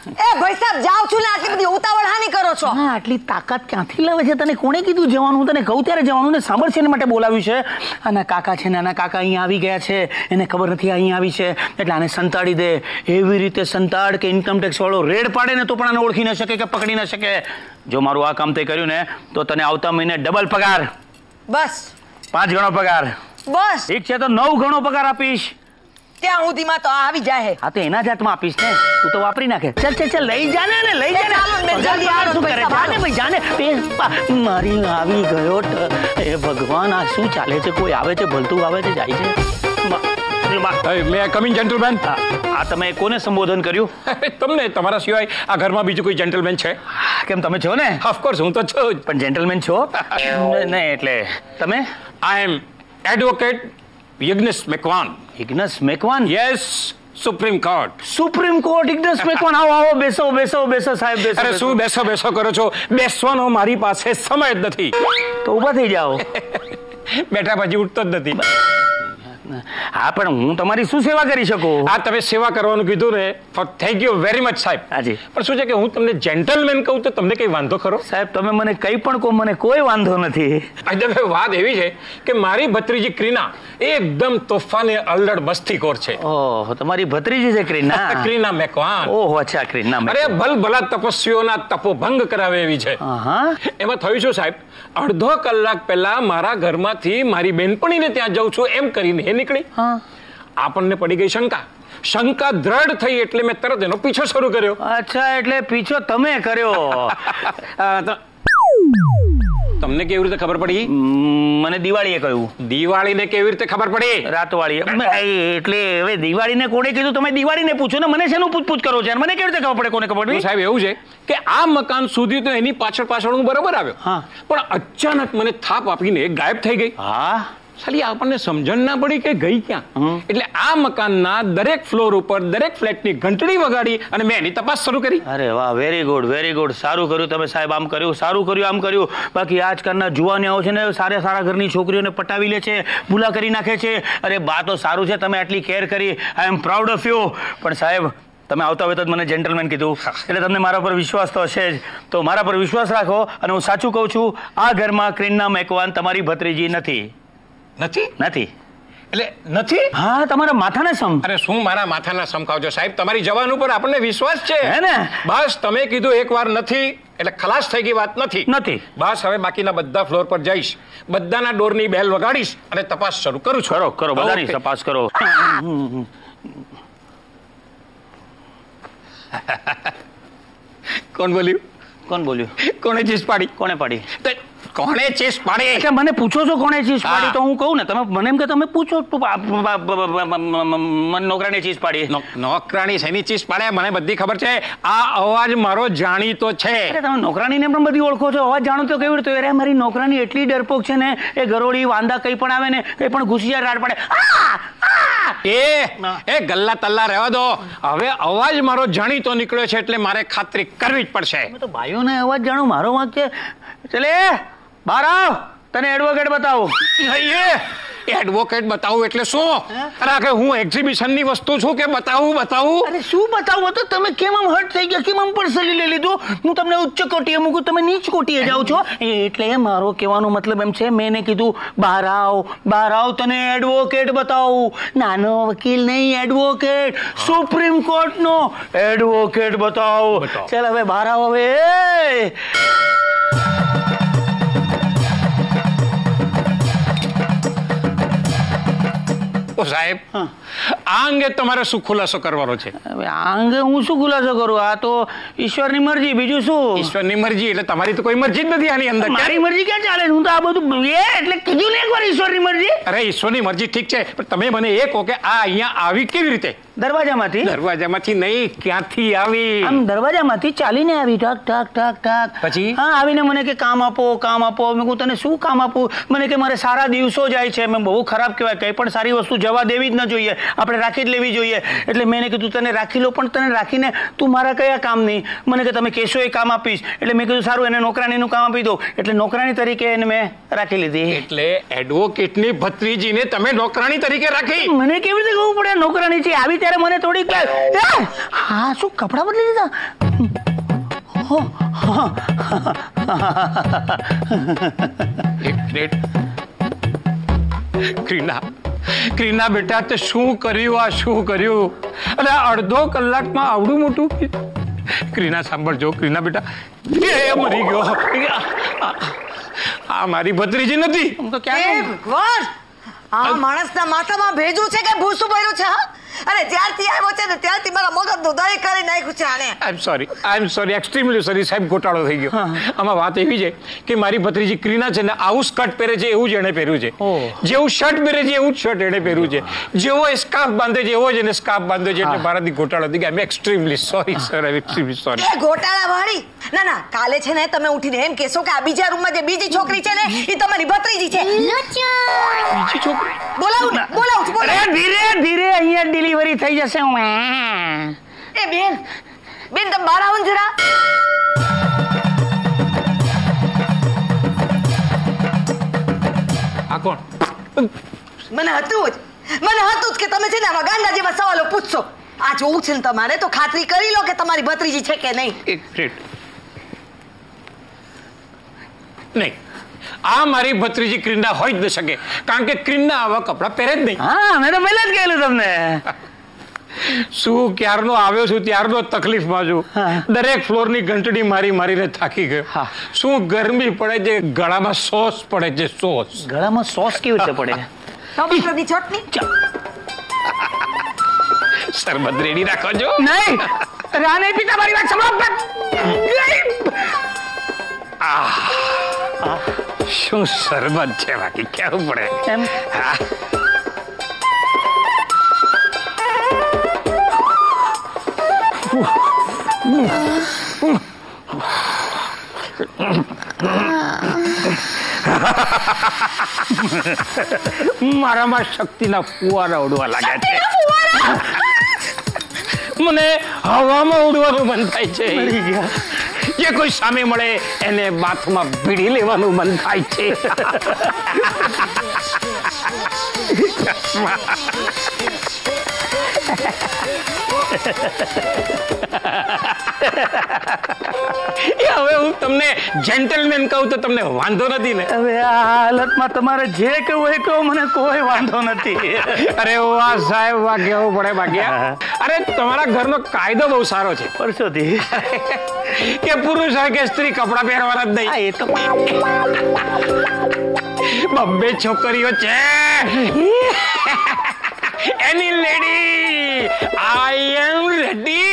એ ભાઈ સાહેબ જાવ છું ને આટલી બધી ઉતાવળ હાની કરો છો? હા, આટલી તાકાત ક્યાંથી લાવે છે? તને કોણે કીધું જવાનું? હું તને કહું ત્યારે જવાનું ને સાંભળ છે એના માટે બોલાવ્યું છે. આના કાકા છે ને આના કાકા અહીંયા આવી ગયા છે, એને ખબર નથી અહીંયા આવી છે એટલે આને સંતાડી દે. એવી રીતે સંતાડ કે ઇન્કમટેક્સ વાળો રેડ પાડે ને તો પણ આને ઓળખી ન શકે કે પકડી ન શકે. જો મારું આ કામ તે કર્યું ને તો તને આવતા મહિને ડબલ પગાર. બસ 5 ગણો પગાર. બસ ઠીક છે તો 9 ગણો પગાર આપીશ. ત્યાં સુધીમાં તો આવી જાય. હા તો એના જાતમાં આપીશ ને, તું તો વાપરી નાખે. ચાલ લઈ જાને ને લઈ જાને. ચાલો બેન, જલ્દી આવો. શું કરે? જાને ભાઈ જાને. મારી આવી ગયો. એ ભગવાન, આ શું ચાલે છે? કોઈ આવે છે, ભલતું આવે છે, જાય છે. May coming gentleman. આ તમે કોને સંબોધન કર્યું? તમને, તમારા સિવાય આ ઘરમાં બીજું કોઈ જેન્ટલમેન છે? કેમ તમે છો ને? ઓફકોર્સ હું તો છું જ. પણ જેન્ટલમેન છો નહીં એટલે તમે? I am advocate Yagnesh Macwan. Ignas Macwan? Yes, supreme court. Supreme court Ignas Macwan. આવો બેસો સાહેબ બેસો. અરે શું બેસો કરો છો? બેસવાનો મારી પાસે સમય જ નથી. તો ઊભા થઈ જાઓ. બેઠા પછી ઉઠતો જ નથી. હા પણ હું તમારી શું સેવા કરી શકું? આ તમે સેવા કરવાનું કીધું ને, થેન્ક યુ વેરી મચ સાહેબ. હાજી. પણ શું છે કે હું તમને જેન્ટલમેન કહું તો તમને કઈ વાંધો ખરો? સાહેબ તમે મને કંઈ પણ કહો, મને કોઈ વાંધો નથી. વાત એવી છે કે મારી ભત્રીજી ક્રીના એકદમ તોફાની અલ્લડ મસ્તીખોર છે. ઓહ, તમારી ભત્રીજી છે ક્રીના? ક્રીના મેકવાન. ઓહો, અચ્છા ક્રીના. અરે ભલભલા તપસ્વીઓના તપોભંગ કરાવે એવી છે. એમાં થયું શું સાહેબ, અડધો કલાક પહેલા મારા ઘરમાંથી મારી બેનપણીને ત્યાં જાઉં છું એમ કરીને નીકળી. આપણને પડી ગઈ શંકા દ્રઢ થઈ એટલે મેં તરત એનો પીછો શરૂ કર્યો. અચ્છા, એટલે પીછો તમે કર્યો. તમને કેવી રીતે ખબર પડી? મને દિવાળીએ કહ્યું. દિવાળીને કેવી રીતે ખબર પડી? રાતવાળી. એટલે હવે દિવાળીને કોણે કીધું? તમે દિવાળીને પૂછો ને, મને શેનું પૂછ કરો છો? મને કેવી રીતે ખબર પડે કોને ખબર પડી? સાહેબ એવું છે કે આ મકાન સુધી તો એની પાછળ હું બરોબર આવ્યો, પણ અચાનક મને થાપ આપીને ગાયબ થઈ ગઈ. હા, ખાલી આપણને સમજણ ના પડી કે ગઈ ક્યાં. એટલે આ મકાનના દરેક ફ્લોર ઉપર દરેક ફ્લેટની ઘંટડી વગાડી અને મેં એની તપાસ શરૂ કરી. અરે વાહ, વેરી ગુડ. સારું કર્યું તમે સાહેબ, આમ કર્યું, સારું કર્યું, આમ કર્યું. બાકી આજકાલના જુવાનિયાઓ છે ને સારા ઘરની છોકરીઓને પટાવી લે છે, ભૂલા કરી નાખે છે. અરે બા તો સારું છે તમે આટલી કેર કરી. I am proud of you. પણ સાહેબ તમે આવતા હોય તો મને જેન્ટલમેન કીધું એટલે તમને મારા પર વિશ્વાસ તો હશે જ. તો મારા પર વિશ્વાસ રાખો અને હું સાચું કહું છું, આ ઘરમાં ક્રીના મેકવાન તમારી ભત્રીજી નથી. નથી એટલે નથી? હા, તમારા માથાના સમ. અરે શું મારા માથાના સમ ખાવ છો સાહેબ? તમારી જવાન ઉપર આપણને વિશ્વાસ છે હે ને? બસ તમે કીધું એકવાર નથી એટલે ખલાસ થઈ ગઈ વાત નથી. બસ હવે બાકીના બધા ફ્લોર પર જઈશ, બધાના ડોરની બેલ વગાડીશ અને તપાસ શરૂ કરું છું. કરો બધાની તપાસ કરો. કોણ બોલ્યું? કોણે ચીસ પાડી? કોણે પાડી? કોણે ચીસ પાડી? એટલે મને પૂછો છો કોણે ચીસ પાડી તો હું કહું ને. તમે મને એમ કે તમે પૂછો મને નોકરાણી ચીસ પાડી. નોકરાણી શેની ચીસ પાડે મને બધી ખબર છે. આ અવાજ મારો જાણીતો છે. અરે તમે નોકરાણીને પણ બધી ઓળખો છો, અવાજ જાણો તો કેવી રીતે? અરે મારી નોકરાણી એટલી ડરપોક છે ને, એ ગરોળી વાંદા કંઈ પણ આવે ને કંઈ પણ ઘૂસી રાડ પડે. એ ગલ્લા તલ્લા રહેવા દો. હવે અવાજ મારો જાણીતો નીકળ્યો છે એટલે મારે ખાતરી કરવી જ પડશે. તો ભાઈઓને અવાજ જાણો, મારો વાંક છે. ચલે બહાર આવ, તને એડવોકેટ બતાવું. એડવોકેટ બતાવું એટલે શું? અરે કે હું એક્ઝિબિશનની વસ્તુ છું કે બતાવું? અરે શું બતાવું? તો તમે કેમ આમ હર્ટ થઈ ગયા? કેમ આમ પર્સનલી લઈ લીધું? હું તમને ઉચ્ચ કોટીએ મૂકું, તમે નીચ કોટીએ જાઓ છો. એટલે મારો કહેવાનો મતલબ એમ છે, મેં કીધું બહાર આવ, તને એડવોકેટ બતાવું. નાનો વકીલ નહીં, એડવોકેટ, સુપ્રીમ કોર્ટનો એડવોકેટ બતાવું. ચાલ હવે બહાર આવો. હવે સાહેબ આ અંગે તમારે શું ખુલાસો કરવાનો છે? આ અંગે હું શું ખુલાસો કરું? આ તો ઈશ્વરની મરજી, બીજું શું? ઈશ્વરની મરજી એટલે તમારી તો કોઈ મરજી જ નથી આની અંદર. મારી મરજી ક્યાં ચાલે? હું તો આ બધું એટલે કીધું ને એકવાર ઈશ્વરની મરજી. અરે ઈશ્વરની મરજી ઠીક છે, પણ તમે મને એ કહો કે આ અહીંયા આવી કેવી રીતે? દરવાજામાંથી નહીં, ક્યાંથી આવી? આમ દરવાજામાંથી ચાલીને આવી. ઠક. પછી હા, આવીને મને કે કામ આપો. મેં કહું તને શું કામ આપું? મને કે મારે સારા દિવસો જાય છે. મેં બહુ ખરાબ કહેવાય, કંઈ પણ સારી વસ્તુ જવા દેવી જ ન જોઈએ, આપણે રાખી જ લેવી જોઈએ. એટલે મેં કીધું તને રાખી લો, પણ તને રાખીને તું મારા કયા કામ નહીં? મને કે તમે કહેશો એ કામ આપીશ. એટલે મેં કીધું સારું, એને નોકરાણીનું કામ આપી દો. એટલે નોકરાણી તરીકે એને મેં રાખી લીધી. એટલે એડવોકેટની ભત્રીજીને તમે નોકરાણી તરીકે રાખી? મને કેવી રીતે કહવું પડે નોકરાણી છે? આવી ત્યારે મને થોડીક હા શું કપડા બદલી દીધા એક મિનિટ ક્રીના બેટા તે શું કર્યું અને અડધો કલાકમાં આવડું મોટું ક્રીના સાંભળજો ક્રીના બેટા એ મરી ગયો આ મારી ભત્રીજી નથી તો ક્યાં ભગવાન આ માણસના માથામાં ભેજું છે કે ભૂસું ભર્યું છે અરે જ્યારથી આવ્યો છે ને ત્યારથી મારા મગજનું દહીં કરી નાખ્યું છે આને I am sorry extremely sorry સાહેબ ગોટાળો થઈ ગયો આમાં વાત એવી છે કે મારી ભત્રીજી ક્રીના છે ને આવું સ્કર્ટ પહેરે છે એવું જ એણે પહેર્યું છે જેવું શર્ટ પહેરે છે એવું જ શર્ટ એણે પહેર્યું છે જેવો સ્કાર્ફ બાંધે છે એવો જ એને સ્કાર્ફ બાંધ્યો છે એટલે મારાથી ગોટાળો થઈ ગયા I am extremely sorry sir I am extremely sorry એ ગોટાળા વાળી ના કાલે છે ને તમે ઉઠીને એમ કહેશો કે આ બીજા રૂમમાં જે બીજી છોકરી છે ને એ તમારી ભત્રીજી છે બીજી છોકરી બોલાવું છું ધીરે ધીરે અહીંયા ડિલિવરી થઈ જશે એ બેન તમે બહાર આવો ને જરા આ કોણ મને હતું જ કે તમે છે ને આવા ગાંડા જેવા સવાલો પૂછશો આ જોવું છે ને તમારે તો ખાતરી કરી લો કે તમારી ભત્રીજી છે કે નહીં એક મિનિટ નહીં આ મારી ભત્રીજી ક્રીના હોય જ ન શકે કારણ કે ક્રીના આવા કપડા પહેરે જ નહીં મેં તો પહેલા જ કહેલું તમને શું ક્યારનો આવ્યો છું ત્યારનો તકલીફમાં છું દરેક ફ્લોરની ઘંટડી મારીને થાકી ગયો શું ગરમી પડે છે ગળામાં સોસ પડે છે સોસ ગળામાં સોસ કેવી રીતે પડે ટોમેટોની ચટણી શરબત રેડી રાખો છો નહીં રાને પિતા મારી વાત સાંભળો શું શરબત છે બાકી કેવું પડે એમ મારામાં શક્તિના ફુવારા ઉડવા લાગ્યા છે મને હવામાં ઉડવાનું મન થાય છે જે કોઈ સામે મળે એને બાથમાં ભીડી લેવાનું મન થાય છે હવે હું તમને જેન્ટલમેન કહું તો તમને વાંધો નથી ને હવે આ હાલતમાં તમારે જે કહેવું એ કહો મને કોઈ વાંધો નથી અરે વાહ સાહેબ વાહ કેવું પડે ભાગ્યા અરે તમારા ઘરનો કાયદો બહુ સારો છે વર્ષોથી કે પુરુષ હોય કે સ્ત્રી કપડા પહેરવાના જ નહીં એ તો બબ્બે છોકરીઓ છે any lady I am ready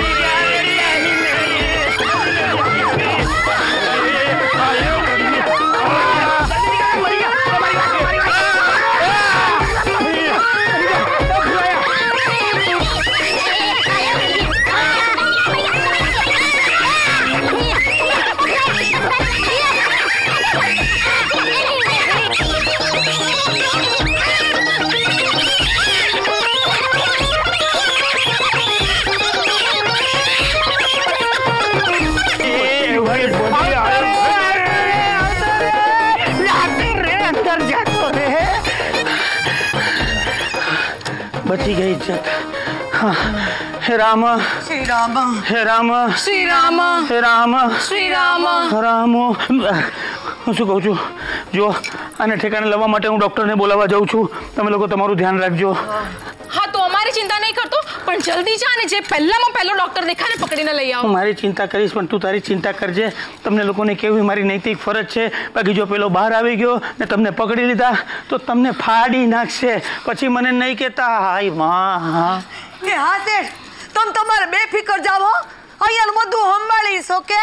બચી ગઈ ઇજ્જત હે રામ શ્રી રામ હે રામ શ્રી રામ હે રામ શ્રી રામ રામ હું શું કહું છું જો આને ઠેકાણે લાવવા માટે હું ડોક્ટરને બોલાવવા જાઉં છું તમે લોકો તમારું ધ્યાન રાખજો હા તો અમારી ચિંતા નહીં કરતો પણ જલ્દી જા ને જે પહેલામાં પહેલો ડોક્ટર દેખાને પકડીને લઈ આવો હું મારી ચિંતા કરીશ પણ તું તારી ચિંતા કરજે તમને લોકોને કેવી મારી નૈતિક ફરજ છે બાકી જો પેલો બહાર આવી ગયો ને તમને પકડી લીધા તો તમને ફાડી નાખશે પછી મને નહીં કહેતા હાય માં કે હા શેઠ તમે તમારે બેફિકર જાઓ અહીંયા બધું સંભાળીશ ઓકે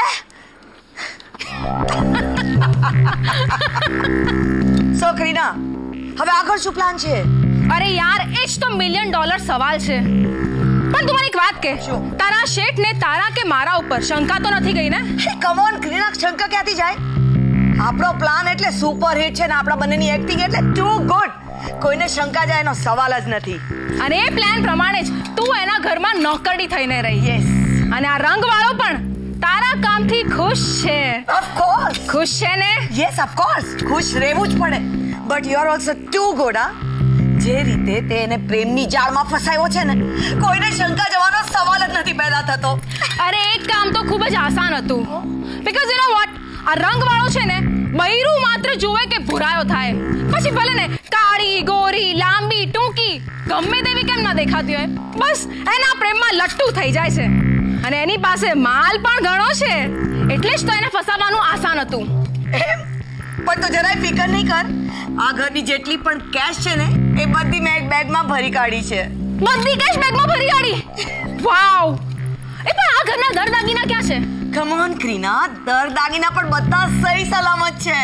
સોકરીના હવે આગળ શું પ્લાન છે અરે યાર એ જ તો $1 મિલિયન સવાલ છે પણ તું મને એક વાત કે તારા શેઠ ને તારા કે મારા ઉપર શંકા તો નથી ગઈ ને કમ ઓન ક્રીના શંકા ક્યાંથી જાય આપણો પ્લાન એટલે સુપર હિટ છે ને આપણા બંનેની એક્ટિંગ એટલે ટુ ગુડ કોઈને શંકા જાય એનો સવાલ જ નથી અને એ પ્લાન પ્રમાણે જ તું એના ઘરમાં નોકરડી થઈને રહી યસ અને આ રંગવાળો પણ તારા કામથી ખુશ છે ઓફ કોર્સ ખુશ છે ને યસ ઓફ કોર્સ ખુશ રહેવું જ પડે but you are also too good જે રીતે તે એને પ્રેમની જાળમાં ફસાયો છે ને, કોઈને શંકા જવાનો સવાલ જ નથી પેદા થતો. અરે એક કામ તો ખૂબ જ આસાન હતું. બીકોઝ યુ નો વોટ, આ રંગવાળો છે ને બૈરું માત્ર જોવે કે ભૂરાયો થાય, પછી ભલે ને કાળી ગોરી લાંબી ટૂંકી ગમે તેવી કેમ ના દેખાતી હોય, બસ એના પ્રેમમાં લટ્ટુ થઈ જાય છે. અને એની પાસે માલ પણ ઘણો છે, એટલે જ તો એને ફસાવવાનું આસાન હતું. પણ તો જરાય ફિકર નહીં કર, આ ઘરની જેટલી પણ કેશ છે ને એ બધી મેં એક બેગમાં ભરી કાઢી છે. બધી કેશ બેગમાં ભરી કાઢી? વાવ! એ પણ આ ઘરના દર દાગીના ક્યાં છે? કમ ઓન ક્રીના, દર દાગીના પણ બધા સહી સલામત છે.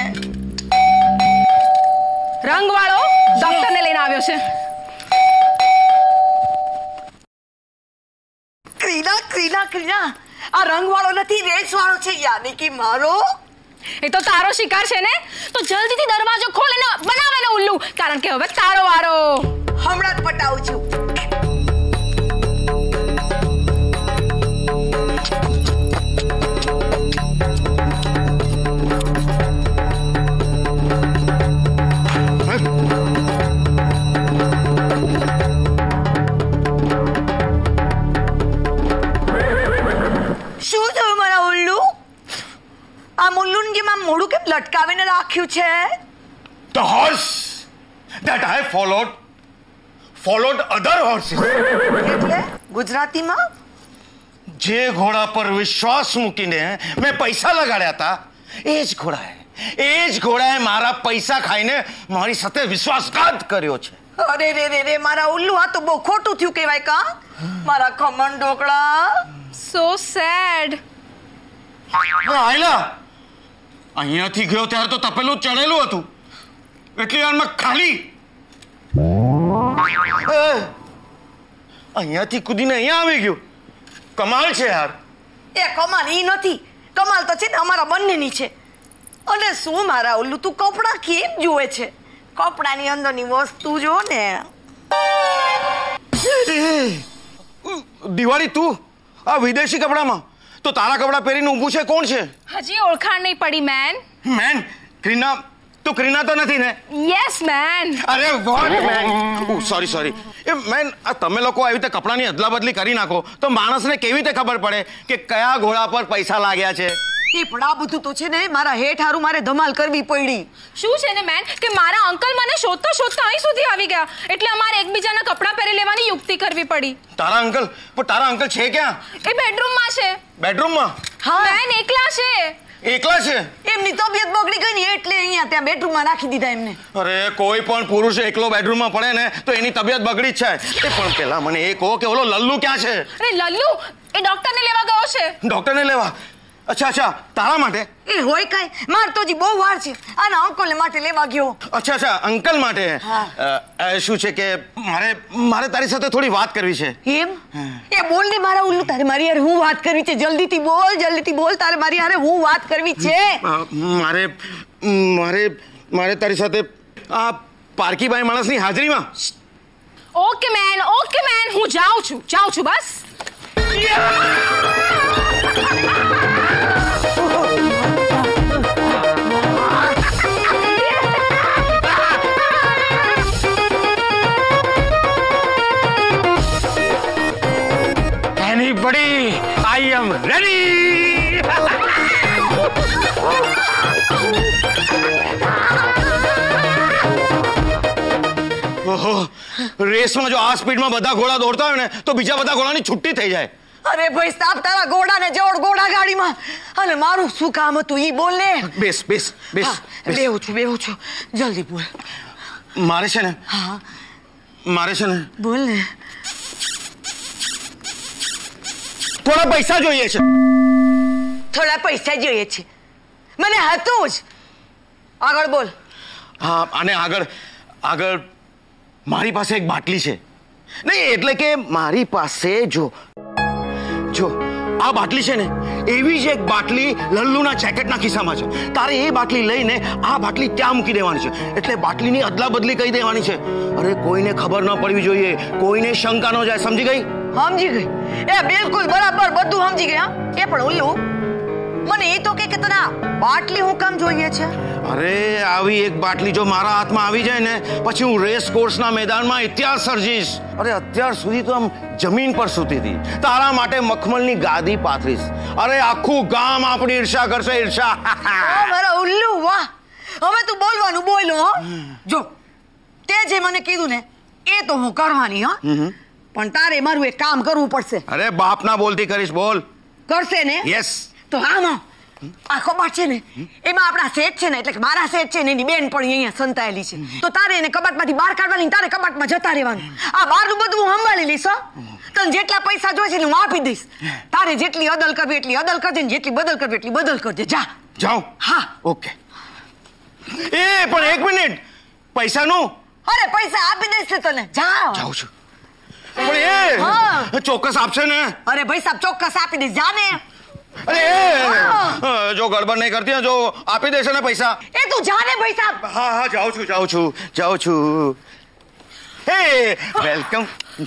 રંગવાળો ડોક્ટરને લઈને આવ્યો છે. ક્રીના ક્રીના ક્રીના, આ રંગવાળો નથી, રેસવાળો છે, યાની કે મારો. એ તો તારો શિકાર છે ને, તો જલ્દીથી દરવાજો ખોલ અને બનાવે ને ઉલ્લુ, કારણ કે હવે તારો વારો. હમણાં જ પટાવું છું. શું થયું મારા ઉલ્લુ? આ મુલ્લુનગીમાં મોઢું કેમ લટકાવીને રાખ્યું છે? The horse that I followed other horses. એટલે ગુજરાતીમાં જે ઘોડા પર વિશ્વાસ મૂકીને મેં પૈસા લગાડ્યા હતા, એ જ ઘોડાએ મારા પૈસા ખાઈને મારી સાથે વિશ્વાસઘાત કર્યો છે. અરે રે રે રે મારા ઉલ્લુ, આ તો બહુ ખોટું થયું કહેવાય કા મારા ખમણ ઢોકળા. So sad. આયલા અહીંયાથી ગયો ત્યારે તો તપેલું ચડેલું હતું, એટલી વારમાં ખાલી. અહીંયાથી કૂદીને અહીંયા આવી ગયો. કમાલ છે યાર. એ કમાલ ઈ નથી, કમાલ તો છે ને અમારા બંનેની છે. અને શું મારા ઉલ્લુ, તું કપડાં કેમ જોવે છે? કપડાની અંદરની વસ્તુ જો ને. દિવાળી, તું આ વિદેશી કપડામાં, તો તારા કપડા પહેરીને ઊભું છે કોણ છે? હજી ઓળખાણ નહીં પડી મેન. મેન? ક્રીના? તું ક્રીના તો નથી ને? Yes man. અરે વોટ મેન? સોરી. એ મેન, આ તમે લોકો આવી રીતે કપડાની અદલા બદલી કરી નાખો તો માણસને કેવી રીતે ખબર પડે કે કયા ઘોડા પર પૈસા લાગ્યા છે? એ પણ આ બધું તો છે ને મારા હેઠ હારું મારે ધમાલ કરવી પડી. શું છે ને મેન કે મારા અંકલ મને શોધતા અહીં સુધી આવી ગયા, એટલે અમારે એકબીજાના કપડાં પહેરી લેવાની યુક્તિ કરવી પડી. તારા અંકલ છે ક્યાં? એ બેડરૂમમાં છે. બેડરૂમમાં? હા મેન, એકલા છે. એકલા છે? એમની તબિયત બગડી ગઈ ને એટલે અહીંયા ત્યાં બેડરૂમમાં રાખી દીધા એમને. અરે કોઈ પણ પુરુષ એકલો બેડરૂમમાં પડે ને તો એની તબિયત બગડી જ જાય. એ પણ પેલા મને એ કહો કે ઓલો લલ્લુ ક્યાં છે? અરે લલ્લુ એ ડોક્ટરને લેવા ગયો છે. ડોક્ટરને લેવા? અચ્છા, તારા માટે? એ હોય કાંઈ, માર તો હજી બહુ વાર છે. આના અંકલને માટે લેવા ગયો. અચ્છા, અંકલ માટે. શું છે કે મારે તારી સાથે થોડી વાત કરવી છે. એમ? એ બોલ ને મારા ઉલ્લુ, તારે મારી યાર હું વાત કરવી છે. જલ્દીથી બોલ, તારે મારી યાર હું વાત કરવી છે. મારે તારી સાથે આ પારકીબાઈ માણસની હાજરીમાં. ઓકે મેન, હું જાઉં છું બસ. Anybody, I am ready. ઓહો, રેસમાં જો આ સ્પીડમાં બધા ઘોડા દોડતા હોય ને તો બીજા બધા ઘોડાની છુટ્ટી થઈ જાય. અરે ભાઈ સાહેબ, તારા ઘોડાને જોડ ઘોડા ગાડીમાં. અને મારું શું કામ હતું ઈ બોલ ને. બેસ. બેહું છું. જલ્દી બોલ. મારે છે ને બોલ ને. થોડા પૈસા જોઈએ છે. મને હતું જ. આગળ બોલ. હા, અને આગળ મારી પાસે એક બાટલી છે. નહીં એટલે કે મારી પાસે જો આ બાટલી છે ને, એવી જ એક બાટલી લલ્લુના જેકેટના ખિસ્સામાં છે. તારે એ બાટલી લઈને આ બાટલી ત્યાં મૂકી દેવાની છે. એટલે બાટલીની અદલા બદલી કહી દેવાની છે. અરે કોઈને ખબર ન પડવી જોઈએ, કોઈને શંકા ન જાય. સમજી ગઈ? સમજી ગઈ. એ બિલકુલ બરાબર બધું સમજી ગઈ. હા, એ પણ ઉલ્લુ મને એ તો કે તને આ બાટલી હું કામ જોઈએ છે? અરે આવી એક બાટલી જો મારા હાથમાં આવી જાય ને પછી હું રેસ કોર્સના મેદાનમાં ઇતિહાસ સર્જીશ. અરે અત્યાર સુધી તો આમ જમીન પર સૂતી હતી, તારા માટે મખમલની ગાદી પાથરીશ. અરે આખું ગામ આપણી ઈર્ષા કરશે, ઈર્ષા. મારા ઉલ્લુ વાહ, હવે તું બોલવાનું બોલો હો. જો તે જે મને કીધું ને એ તો હું કરવાની હો, પણ તારે મારું એક કામ કરવું પડશે. અરે બાપ ના બોલતી કરીશ, બોલ. કરશે ને? યસ. તો આમાં આ કબાટ છે ને એમાં આપણા સેટ છે ને, એટલે કે મારા સેટ છે ને એની બેન પણ અહીંયા સંતાયેલી છે. તો તારે એને કબાટમાંથી બહાર કાઢવાની, તારે કબાટમાં જતા રહેવાનું. આ બહારનું બધું હું સંભાળી લઈશ હો. તને જેટલા પૈસા જોઈશે હું આપી દઈશ. તારે જેટલી અદલ કરવી એટલી અદલ કરજે, ને જેટલી બદલ કરવી એટલી બદલ કરજે. જા. જાઉં? હા. ઓકે. એ પણ એક મિનિટ, પૈસાનું? અરે પૈસા આપી દઈશ ને તને. જા. જાઉં છું. પણ એ ચોક્કસ આપશે ને? અરે ભાઈ સાહેબ ચોક્કસ આપી દઈશ. જા ને. અરે જો ગડબડ નહીં કરતી, જો આપી દેશે ને પૈસા. એ તું જા ને ભાઈ સાહેબ. હા હા જાઉં છું. હે વેલકમ.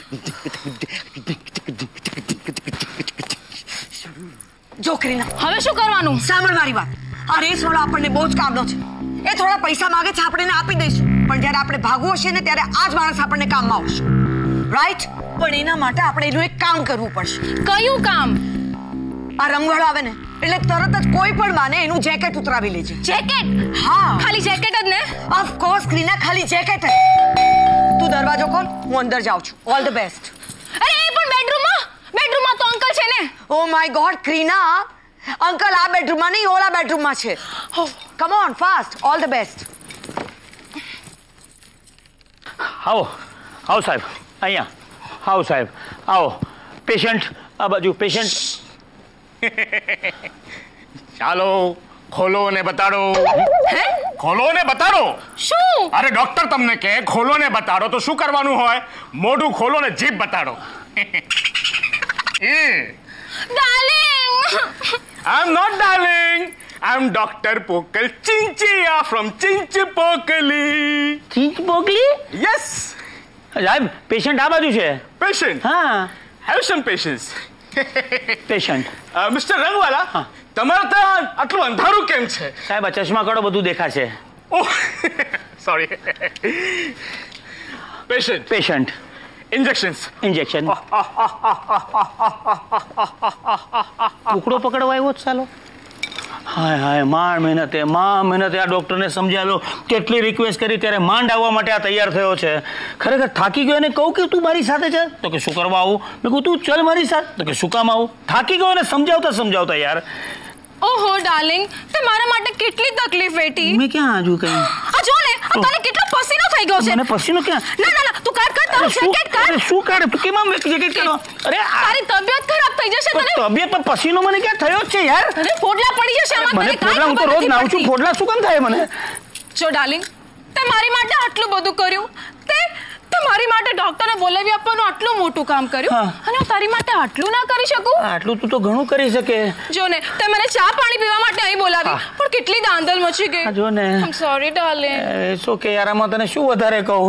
જો ક્રીના, હવે શું કરવાનું? સાંભળ મારી વાત. આ રેસ વાળો આપણને બહુ જ કામનો છે. એ થોડા પૈસા માંગે છે, આપણે એને આપી દઈશું. પણ જ્યારે આપણે ભાગવું હશે ને ત્યારે આ જ માણસ આપણને કામમાં આવશે, રાઈટ? પણ એના માટે આપણે એનું એક કામ કરવું પડશે. કયું કામ? આ રંગવાળો આવે ને એટલે તરત જ કોઈ પણ બાને એનું જેકેટ ઉતરાવી લેજે. જેકેટ? હા, ખાલી જેકેટ જ ને? ઓફ કોર્સ ક્રીના, ખાલી જેકેટ જ. તું દરવાજો ખોલ, હું અંદર જાઉં છું. All the best. અરે એ પણ બેડરૂમમાં તો અંકલ છે ને. Oh my god Kreena, uncle આ બેડરૂમમાં નહીં ઓલા બેડરૂમમાં છે. Come on fast, all the best. આવો સાહેબ, અહીંયા આવો સાહેબ, આવો. પેશન્ટ આ બાજુ, પેશન્ટ. ચાલો ખોલો ને બતાડો. ખોલો ને બતાડો. શું? અરે ડોક્ટર તમને કહે ખોલો ને બતાડો તો શું કરવાનું હોય? મોઢું ખોલો ને જીભ બતાડો. Darling. I'm not darling. I'm Dr. Pokal Chinchiya from Chinchipokali. Chinchpokli? Yes. સાહેબ પેશન્ટ આ બાજુ છે. Patient. હા. Have some patience. Patient. Mister Rangwala, તમારે ત્યાં આટલું અંધારું કેમ છે? સાહેબ આ ચશ્મા કાઢો, બધું દેખાશે. Oh sorry. પેશન્ટ. ઇન્જેક્શન. ટુકડો પકડવા આવ્યો ચાલો. હાય માંડ મહેનતે આ ડોક્ટરને સમજાવ્યો, કેટલી રિક્વેસ્ટ કરી ત્યારે માંડ આવવા માટે આ તૈયાર થયો છે. ખરેખર થાકી ગયો અને કહું કે તું મારી સાથે છે તો કે શું કરવા આવું? મેં કહું તું ચલ મારી સાથે તો કે શું કામ આવું? થાકી ગયો અને સમજાવતા યાર. ઓહો ડાર્લિંગ, તે મારા માટે કેટલી તકલીફ વેઠી. મેં ક્યાં આજુ કઈ? આ જો ને, આ તને કેટલો પસીનો થઈ ગયો છે. મને પસીનો ક્યાં? ના તું કાઢ તારું જેકેટ કાઢ. શું કાઢ? તું કેમ જેકેટ કાઢો? અરે તારી તબિયત ખરાબ થઈ જશે તને. તબિયત પર પસીનો મને ક્યાં થયો છે યાર? અરે ફોડલા પડી જશે આમાં. મને ફોડલા, હું તો રોજ નાઉં છું, ફોડલા શું કામ થાય મને? જો ડાર્લિંગ, તે મારી માટે આટલું બધું કર્યું. તે મારી માટે ડોક્ટરને બોલાવી આપવાનું આટલું મોટું કામ કર્યું, અને હું તારી માટે આટલું ના કરી શકું? આટલું તું તો ઘણું કરી શકે. જો ને તે મને ચા પાણી પીવા માટે અહીં બોલાવી, પણ કેટલી દાંદલ મચી ગઈ. જો ને, I sorry darling. It's okay યાર, આમાં તને શું વધારે કહું?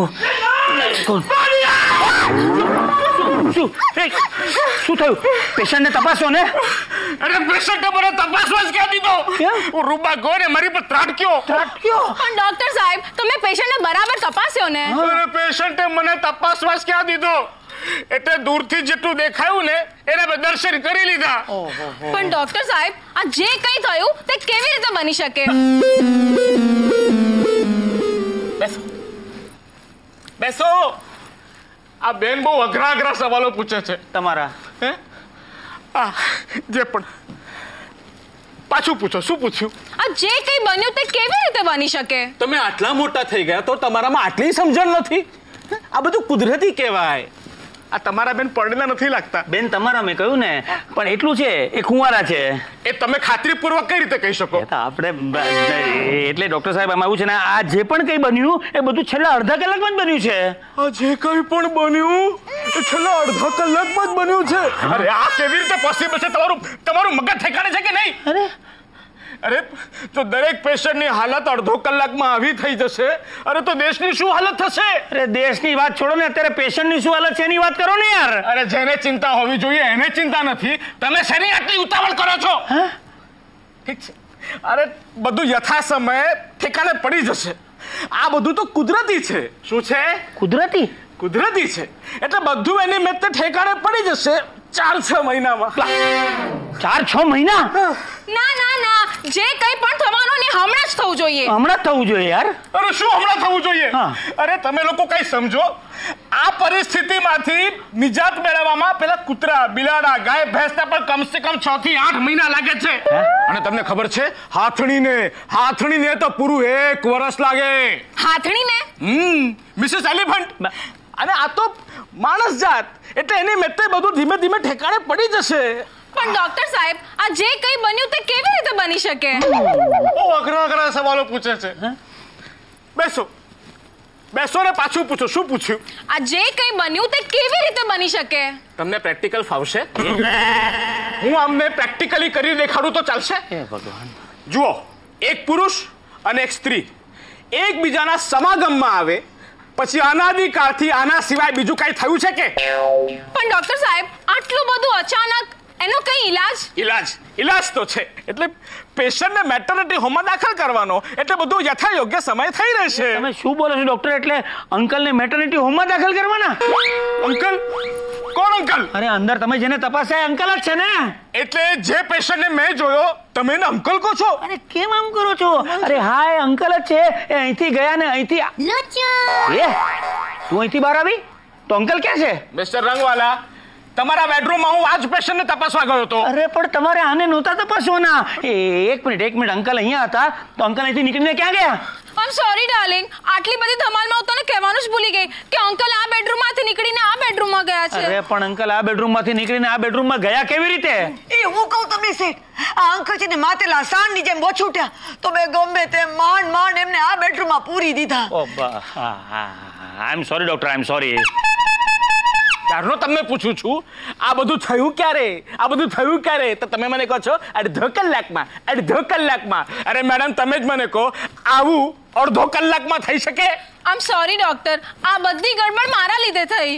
શું થયું? પેશન્ટને તપાસો ને. અરે પેશન્ટે મને તપાસવા જ ક્યાં દીધો? હું રૂબા ગયો ને મારી પર ત્રાટક્યો. પણ ડોક્ટર સાહેબ, તમે પેશન્ટને બરાબર તપાસ્યો ને? અરે પેશન્ટે મને તપાસવા જ ક્યાં દીધો? એટલે દૂરથી જેટલું દેખાયું ને એને મેં દર્શન કરી લીધા. પણ ડોક્ટર સાહેબ, આ જે કંઈ થયું તે કેવી રીતે બની શકે? બેસો. આ બેન બહુ અઘરા સવાલો પૂછે છે તમારા. જે પણ પાછું પૂછો. શું પૂછ્યું? આ જે કંઈ બન્યું તે કેવી રીતે બની શકે? તમે આટલા મોટા થઈ ગયા તો તમારામાં આટલી સમજણ નથી? આ બધું કુદરતી કહેવાય. આ તમારા બેન પડેલા નથી લાગતા. બેન તમારા મેં કહ્યું ને, પણ એટલું છે એ કુંવારા છે. એ તમે ખાતરીપૂર્વક કઈ રીતે કહી શકો? આપણે એટલે ડોક્ટર સાહેબ આમાં એવું છે ને, આ જે પણ કંઈ બન્યું એ બધું છેલ્લા અડધા કલાકમાં જ બન્યું છે. આ જે કંઈ પણ બન્યું એ છેલ્લા અડધા કલાકમાં જ બન્યું છે? અરે આ કેવી રીતે પોસિબલ છે? તમારું મગજ ઠેકાણે છે કે નહીં? અરે તો દરેક પેશન્ટની હાલત અડધો કલાકમાં આવી થઈ જશે, અરે તો દેશની શું હાલત થશે? અરે દેશની વાત છોડો ને, અત્યારે પેશન્ટની શું હાલત છે એની વાત કરો ને યાર. અરે જેને ચિંતા હોવી જોઈએ એને ચિંતા નથી. તમે શેની આટલી ઉતાવળ કરો છો? ઠીક છે. અરે બધું યથા સમયે ઠેકાણે પડી જશે. આ બધું તો કુદરતી છે. શું છે? કુદરતી છે. એટલે બધું એની મેતે ઠેકાણે પડી જશે 4-6 મહિનામાં. 4-6 મહિના? ના જે કંઈ પણ થવાનું ને હમણાં જ થવું જોઈએ. હમણાં જ થવું જોઈએ યાર. અરે શું હમણાં થવું જોઈએ? અરે તમે લોકો કઈ સમજો. આ પરિસ્થિતિમાંથી નિજાત મેળવવામાં પેલા કૂતરા, બિલાડા, ગાય, ભેંસને પણ કમસે કમ 6 થી 8 મહિના લાગે છે. અને તમને ખબર છે હાથણીને તો પૂરું 1 વર્ષ લાગે. હાથણીને? Mrs elephant. અને આ તો માણસ જાત, એટલે એની મેતે બધું ધીમે ધીમે ઠેકાણે પડી જશે. પણ ડોક્ટર સાહેબ, આ જે કંઈ બન્યું તે કેવી રીતે બની શકે? બહુ અઘરા સવાલો પૂછે છે. બેસો ને પાછું પૂછો. શું પૂછ્યું? આ જે કંઈ બન્યું તે કેવી રીતે બની શકે? તમને પ્રેક્ટિકલ ફાવશે? હું અમને પ્રેક્ટિકલી કરી દેખાડું તો ચાલશે? ભગવાન. જુઓ, એક પુરુષ અને એક સ્ત્રી એકબીજાના સમાગમમાં આવે પછી અનાદિકાળથી આના સિવાય બીજું કઈ થયું છે કે? પણ ડોક્ટર સાહેબ, આટલું બધું અચાનક, એનો કઈ ઈલાજ તો છે. એટલે પેશન્ટને મેટર્નિટી હોમમાં દાખલ કરવાનો, એટલે બધું યથાયોગ્ય સમય થઈ રહેશે. તમે શું બોલો છો ડોક્ટર? એટલે અંકલને મેટર્નિટી હોમમાં દાખલ કરવાના? અંકલ? કોણ અંકલ? અરે અંદર તમે જેને તપાસ્યા અંકલ જ છે ને. એટલે જે પેશન્ટને મેં જોયો તમે એને અંકલ કહો છો? અરે કેમ આમ કરો છો? અરે હા, એ અંકલ જ છે. એ અહીંથી ગયા ને અહીંથી. તું અહીંથી બહાર આવી તો અંકલ ક્યાં છે? મિસ્ટર રંગવાલા, તમારા બેડરૂમમાં હું આજ પેશન્ટને તપાસવા ગયો હતો. અરે પણ તમારે આને નહોતા તપાસવાના. એક મિનિટ અંકલ અહીંયા હતા તો અંકલ અહીંથી નીકળીને ક્યાં ગયા? આઈ સોરી ડાર્લિંગ, આટલી બધી ધમાલમાં હું તને કહેવાનું જ ભૂલી ગઈ કે અંકલ આ બેડરૂમમાંથી નીકળીને આ બેડરૂમમાં ગયા છે. અરે પણ અંકલ આ બેડરૂમમાંથી નીકળીને આ બેડરૂમમાં ગયા કેવી રીતે? એ હું કહું તમને શેઠ, આ અંકલ છે ને માતેલા સાંડની જેમ બોછૂટ્યા તો મેં ગમે તે માંડ એમને આ બેડરૂમમાં પૂરી દીધા. I am sorry doctor, I am sorry. ત્યારનો તમને પૂછું છું, આ બધું થયું ક્યારે? તો તમે મને કહો છો અડધો કલાકમાં. અરે મેડમ, તમે જ મને કહો, આવું અડધો કલાકમાં થઈ શકે? આઈ એમ સોરી ડોક્ટર, આ બધી ગડબડ મારા લીધે થઈ.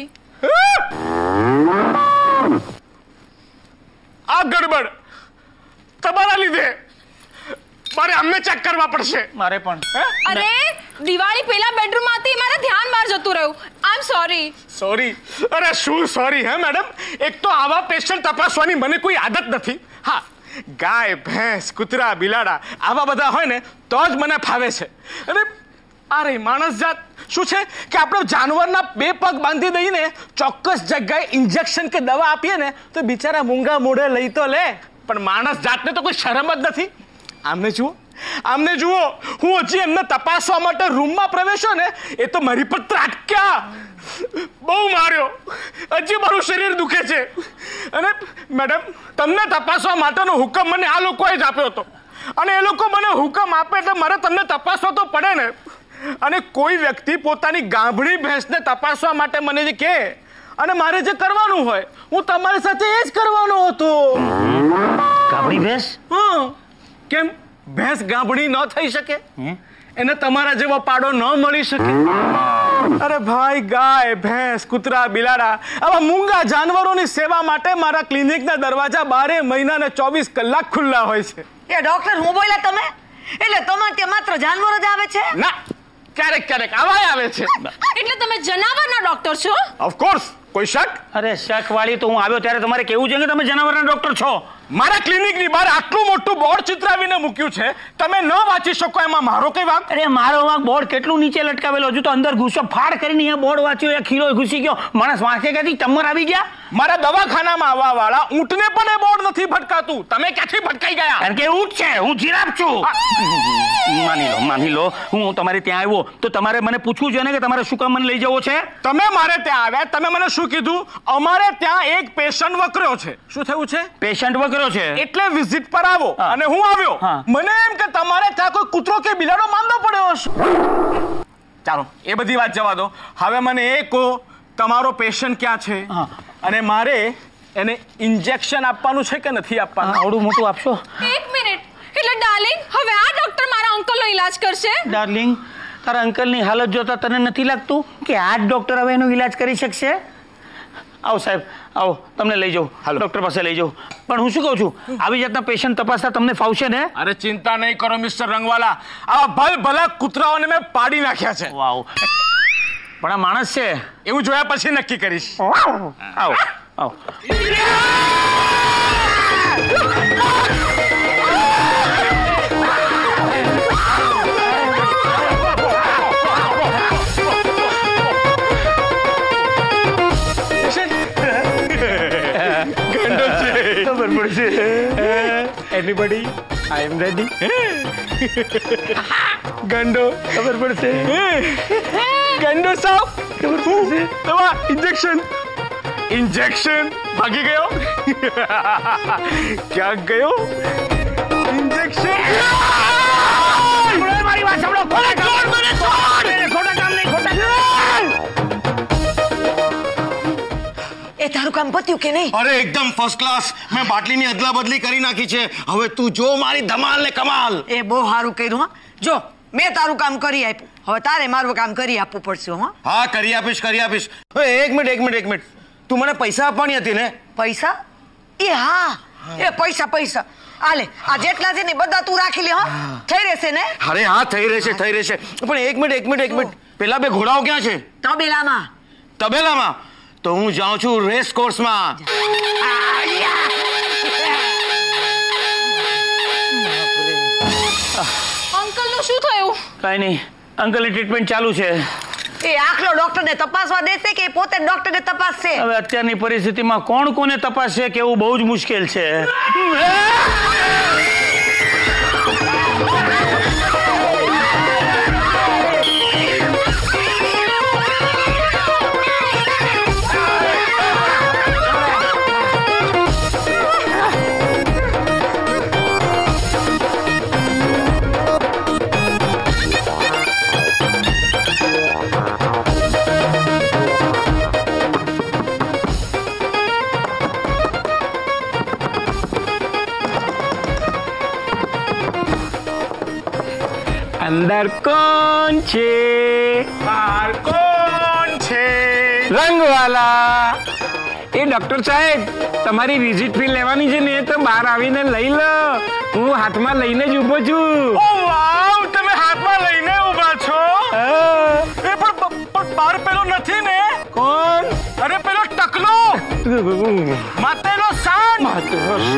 આ ગડબડ તમારા લીધે? મારે અમને ચેક કરવા પડશે. મારે પણ. અરે દિવાળી પહેલા બેડરૂમમાંથી મારે ધ્યાન બહાર જતું રહ્યું. I am sorry. અરે શું સોરી હે મેડમ? એક તો આવા પેશન્ટ તપાસવાની મને કોઈ આદત નથી. હા, ગાય, ભેંસ, કૂતરા, બિલાડા આવા બધા હોય ને તો જ મને ફાવે છે. અને અરે માણસ જાત શું છે કે આપણે જાનવરના 2 પગ બાંધી દઈને ચોક્કસ જગ્યાએ ઇન્જેક્શન કે દવા આપીએ ને તો બિચારા મૂંગા મોઢે લઈ તો લે, પણ માણસ જાતને તો કોઈ શરમ જ નથી. આમને જુઓ, હું હજી એમને તપાસવા માટે રૂમમાં પ્રવેશ્યો ને એ તો મારી પર ત્રાટક્યા, બહુ માર્યો. હજી મારું શરીર દુખે છે. અને મેડમ, તમને તપાસવા માટેનો હુકમ મને આ લોકોએ જ આપ્યો હતો. અને એ લોકો મને હુકમ આપે એટલે મારે તમને તપાસવા તો પડે ને. અને કોઈ વ્યક્તિ પોતાની ગાભણી ભેંસને તપાસવા માટે મને જે કહે અને મારે જે કરવાનું હોય હું તમારી સાથે એ જ કરવાનો હતો. ગાભણી ભેંસ? કેમ ભેંસ ગાભણી ન થઈ શકે? એને તમારા જેવો પાડો ન મળી શકે? અરે ભાઈ, ગાય, ભેંસ, કૂતરા, બિલાડા આવા મૂંગા જાનવરોની સેવા માટે મારા ક્લિનિકના દરવાજા 12 મહિના ને 24 કલાક ખુલ્લા હોય છે. એ ડોક્ટર, હું બોલ્યા તમે? એટલે તમારે ત્યાં માત્ર જાનવર જ આવે છે? ના, ક્યારેક આવાય આવે છે. એટલે તમે જનાવરના ડોક્ટર છો? ઓફકોર્સ. કોઈ શક? અરે શક વાળી તો હું આવ્યો ત્યારે તમારે કેવું છે કે તમે જનાવરના ડોક્ટર છો. મારા ક્લિનિકની બહાર આટલું મોટું બોર્ડ ચિતરાવીને મૂક્યું છે, તમે ન વાંચી શકો એમાં મારો કઈ વાંક? અરે મારો વાંક બોર્ડ કેટલું નીચે લટકાવેલો, હજુ તો અંદર ઘૂસો ફાડ કરીને અહીંયા બોર્ડ વાંચ્યો, એ ખીલો ઘૂસી ગયો, માણસ વાંચે ક્યાંથી? ચમર આવી ગયા. મારા દવાખાનામાં આવવા વાળા ઊંટને પણ એ બોર્ડ નથી ભટકાતું, તમે ક્યાંથી ભટકાઈ ગયા? કારણ કે ઊંટ છે, હું જીરાફ છું. માની લો હું તમારે ત્યાં આવ્યો તો તમારે મને પૂછવું જોઈએ ને કે તમારે શું કામ મને લઈ જવો છે? તમે મારે ત્યાં આવ્યા, તમે મને શું કીધું? અમારે ત્યાં એક પેશન્ટ વકર્યો છે. શું થયું છે? પેશન્ટ વકર્યો છે એટલે વિઝિટ પર આવો. અને હું આવ્યો. મને એમ કે તમારે ત્યાં કોઈ કૂતરો કે બિલાડો માંદો પડ્યો હશે. ચાલો એ બધી વાત જવા દો. હવે મને એ કહો, તમારો પેશન્ટ ક્યાં છે અને મારે એને ઇન્જેક્શન આપવાનું છે કે નથી આપવાનું? આવડું મોટું આપશો? એક મિનિટ. એટલે ડાર્લિંગ, હવે આ ડોક્ટર મારા અંકલનો ઈલાજ કરશે? ડાર્લિંગ, તારા અંકલની હાલત જોતા તને નથી લાગતું કે આ જ ડોક્ટર હવે એનો ઈલાજ કરી શકશે? આવો સાહેબ, આવો તમને લઈ જાઉં ડોક્ટર પાસે લઈ જાઉં પણ હું શું કહું છું આવી જાતના પેશન્ટ તપાસતા તમને ફાવશે ને અરે ચિંતા નહીં કરો મિસ્ટર રંગવાલા આવા ભલા કૂતરાઓને મેં પાડી નાખ્યા છે વાવ પણ આ માણસ છે એવું જોયા પછી નક્કી કરીશ આવો આવો ખબર પડશે એનીબડી આઈ એમ રેડી ગંડો ખબર પડશે ગંડો સાહેબ ખબર પડશે દવા इंजेक्शन भागी गयो क्या गयो इंजेक्शन મારી વાત સાંભળો ખોટા કામ નહીં એ તારું કામ પત્યું કે નહીં? અરે એકદમ ફર્સ્ટ ક્લાસ મેં બાટલીની અદલા બદલી કરી નાખી છે હવે તું જો મારી ધમાલ ને કમાલ એ બહુ સારું કર્યું હા જો મેં તારું કામ કરી આપ્યું હવે તારે મારું કામ કરી આપવું પડશે હા કરી આપીશ એક મિનિટ તું મને પૈસા આપવાની હતી ને પૈસા એ હા એ પૈસા આલે આ જેટલા છે ને બધા તું રાખી લે હા થઈ રહેશે ને અરે હા થઈ રહેશે પણ એક મિનિટ પેલા બે ઘોડાઓ ક્યાં છે તબેલામાં તો હું જાઉં છું રેસ કોર્સમાં અંકલ નું શું થયું? કઈ નહીં અંકલની ટ્રીટમેન્ટ ચાલુ છે એ આખલો ડોક્ટરને તપાસવા દેશે કે પોતે ડોક્ટરને તપાસશે? હવે અત્યારની પરિસ્થિતિમાં કોણ કોને તપાસશે કેવું બહુ જ મુશ્કેલ છે अंदर कौन छे बाहर कौन छे रंगवाला એ ડોક્ટર સાહેબ તમારી વિઝિટ ફી લેવાની છે ને તો બહાર આવીને લઈ લો હું હાથમાં લઈને જ ઊભો છું ઓ વાવ તમે હાથમાં લઈને ઊભા છો એ પણ બહાર પેલો નથી ને કોણ અરે પેલો ટકલો માતેલો સાંડ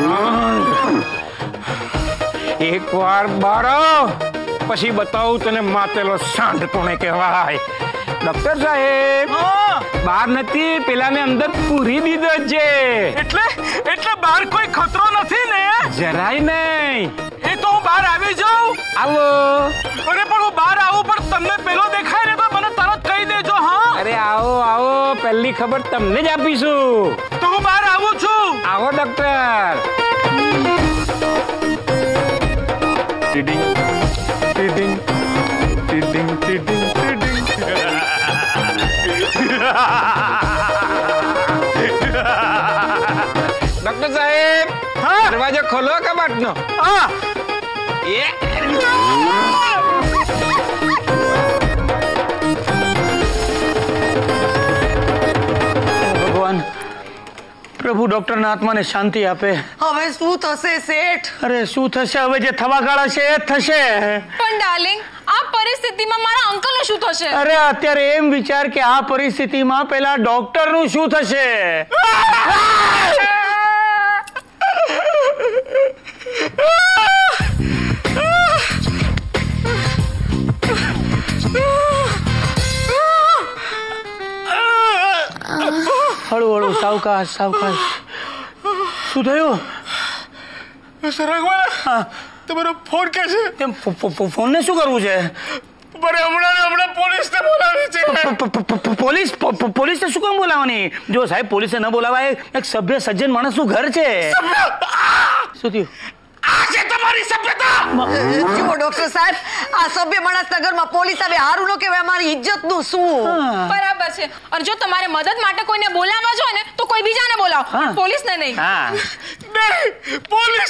એક વાર બારો પછી બતાવું તને માતેલો સાંઢ કોને કહેવાય ડોક્ટર સાહેબ બહાર નથી પેલાને અંદર પૂરી દીધો છે એટલે બહાર કોઈ ખતરો નથી ને જરાય નહીં એ તો હું બહાર આવી જાઉં આવો અરે પણ હું બહાર આવું પણ તમને પેલો દેખાય ને તો મને તરત કહી દેજો હા અરે આવો પહેલી ખબર તમને જ આપીશું તો હું બહાર આવું છું આવો ડોક્ટર ડોક્ટર સાહેબ દરવાજો ખોલો કબાટનો ભગવાન પ્રભુ ડોક્ટરના આત્માને શાંતિ આપે હવે શું થશે શેઠ? અરે શું થશે હવે જે થવા ગાળા છે એ જ થશે પણ ડાર્લિંગ આ પરિસ્થિતિમાં મારા અંકલનું શું થશે? અરે અત્યારે એમ વિચાર કે આ પરિસ્થિતિમાં પેલા ડોક્ટરનું શું થશે હળુ સાવકાશ શું થયું તમારો ફોન કે છે ફોન ને શું કરવું છે હમણાં પોલીસને બોલાવી છે પોલીસને શું કામ બોલાવવાની જો સાહેબ પોલીસે ન બોલાવાય એક સભ્ય સજ્જન માણસનું ઘર છે શું થયું આ છે તમારી સભ્યતા જુઓ ડોક્ટર સાહેબ આ સભ્ય માણસના ઘરમાં પોલીસ આવે હારું ન કહેવાય અમારી ઇજ્જતનું શું બરાબર છે અને જો તમારે મદદ માટે કોઈને બોલાવવા જોઈએ ને તો કોઈ બીજાને બોલાવો પોલીસને નહીં પોલીસ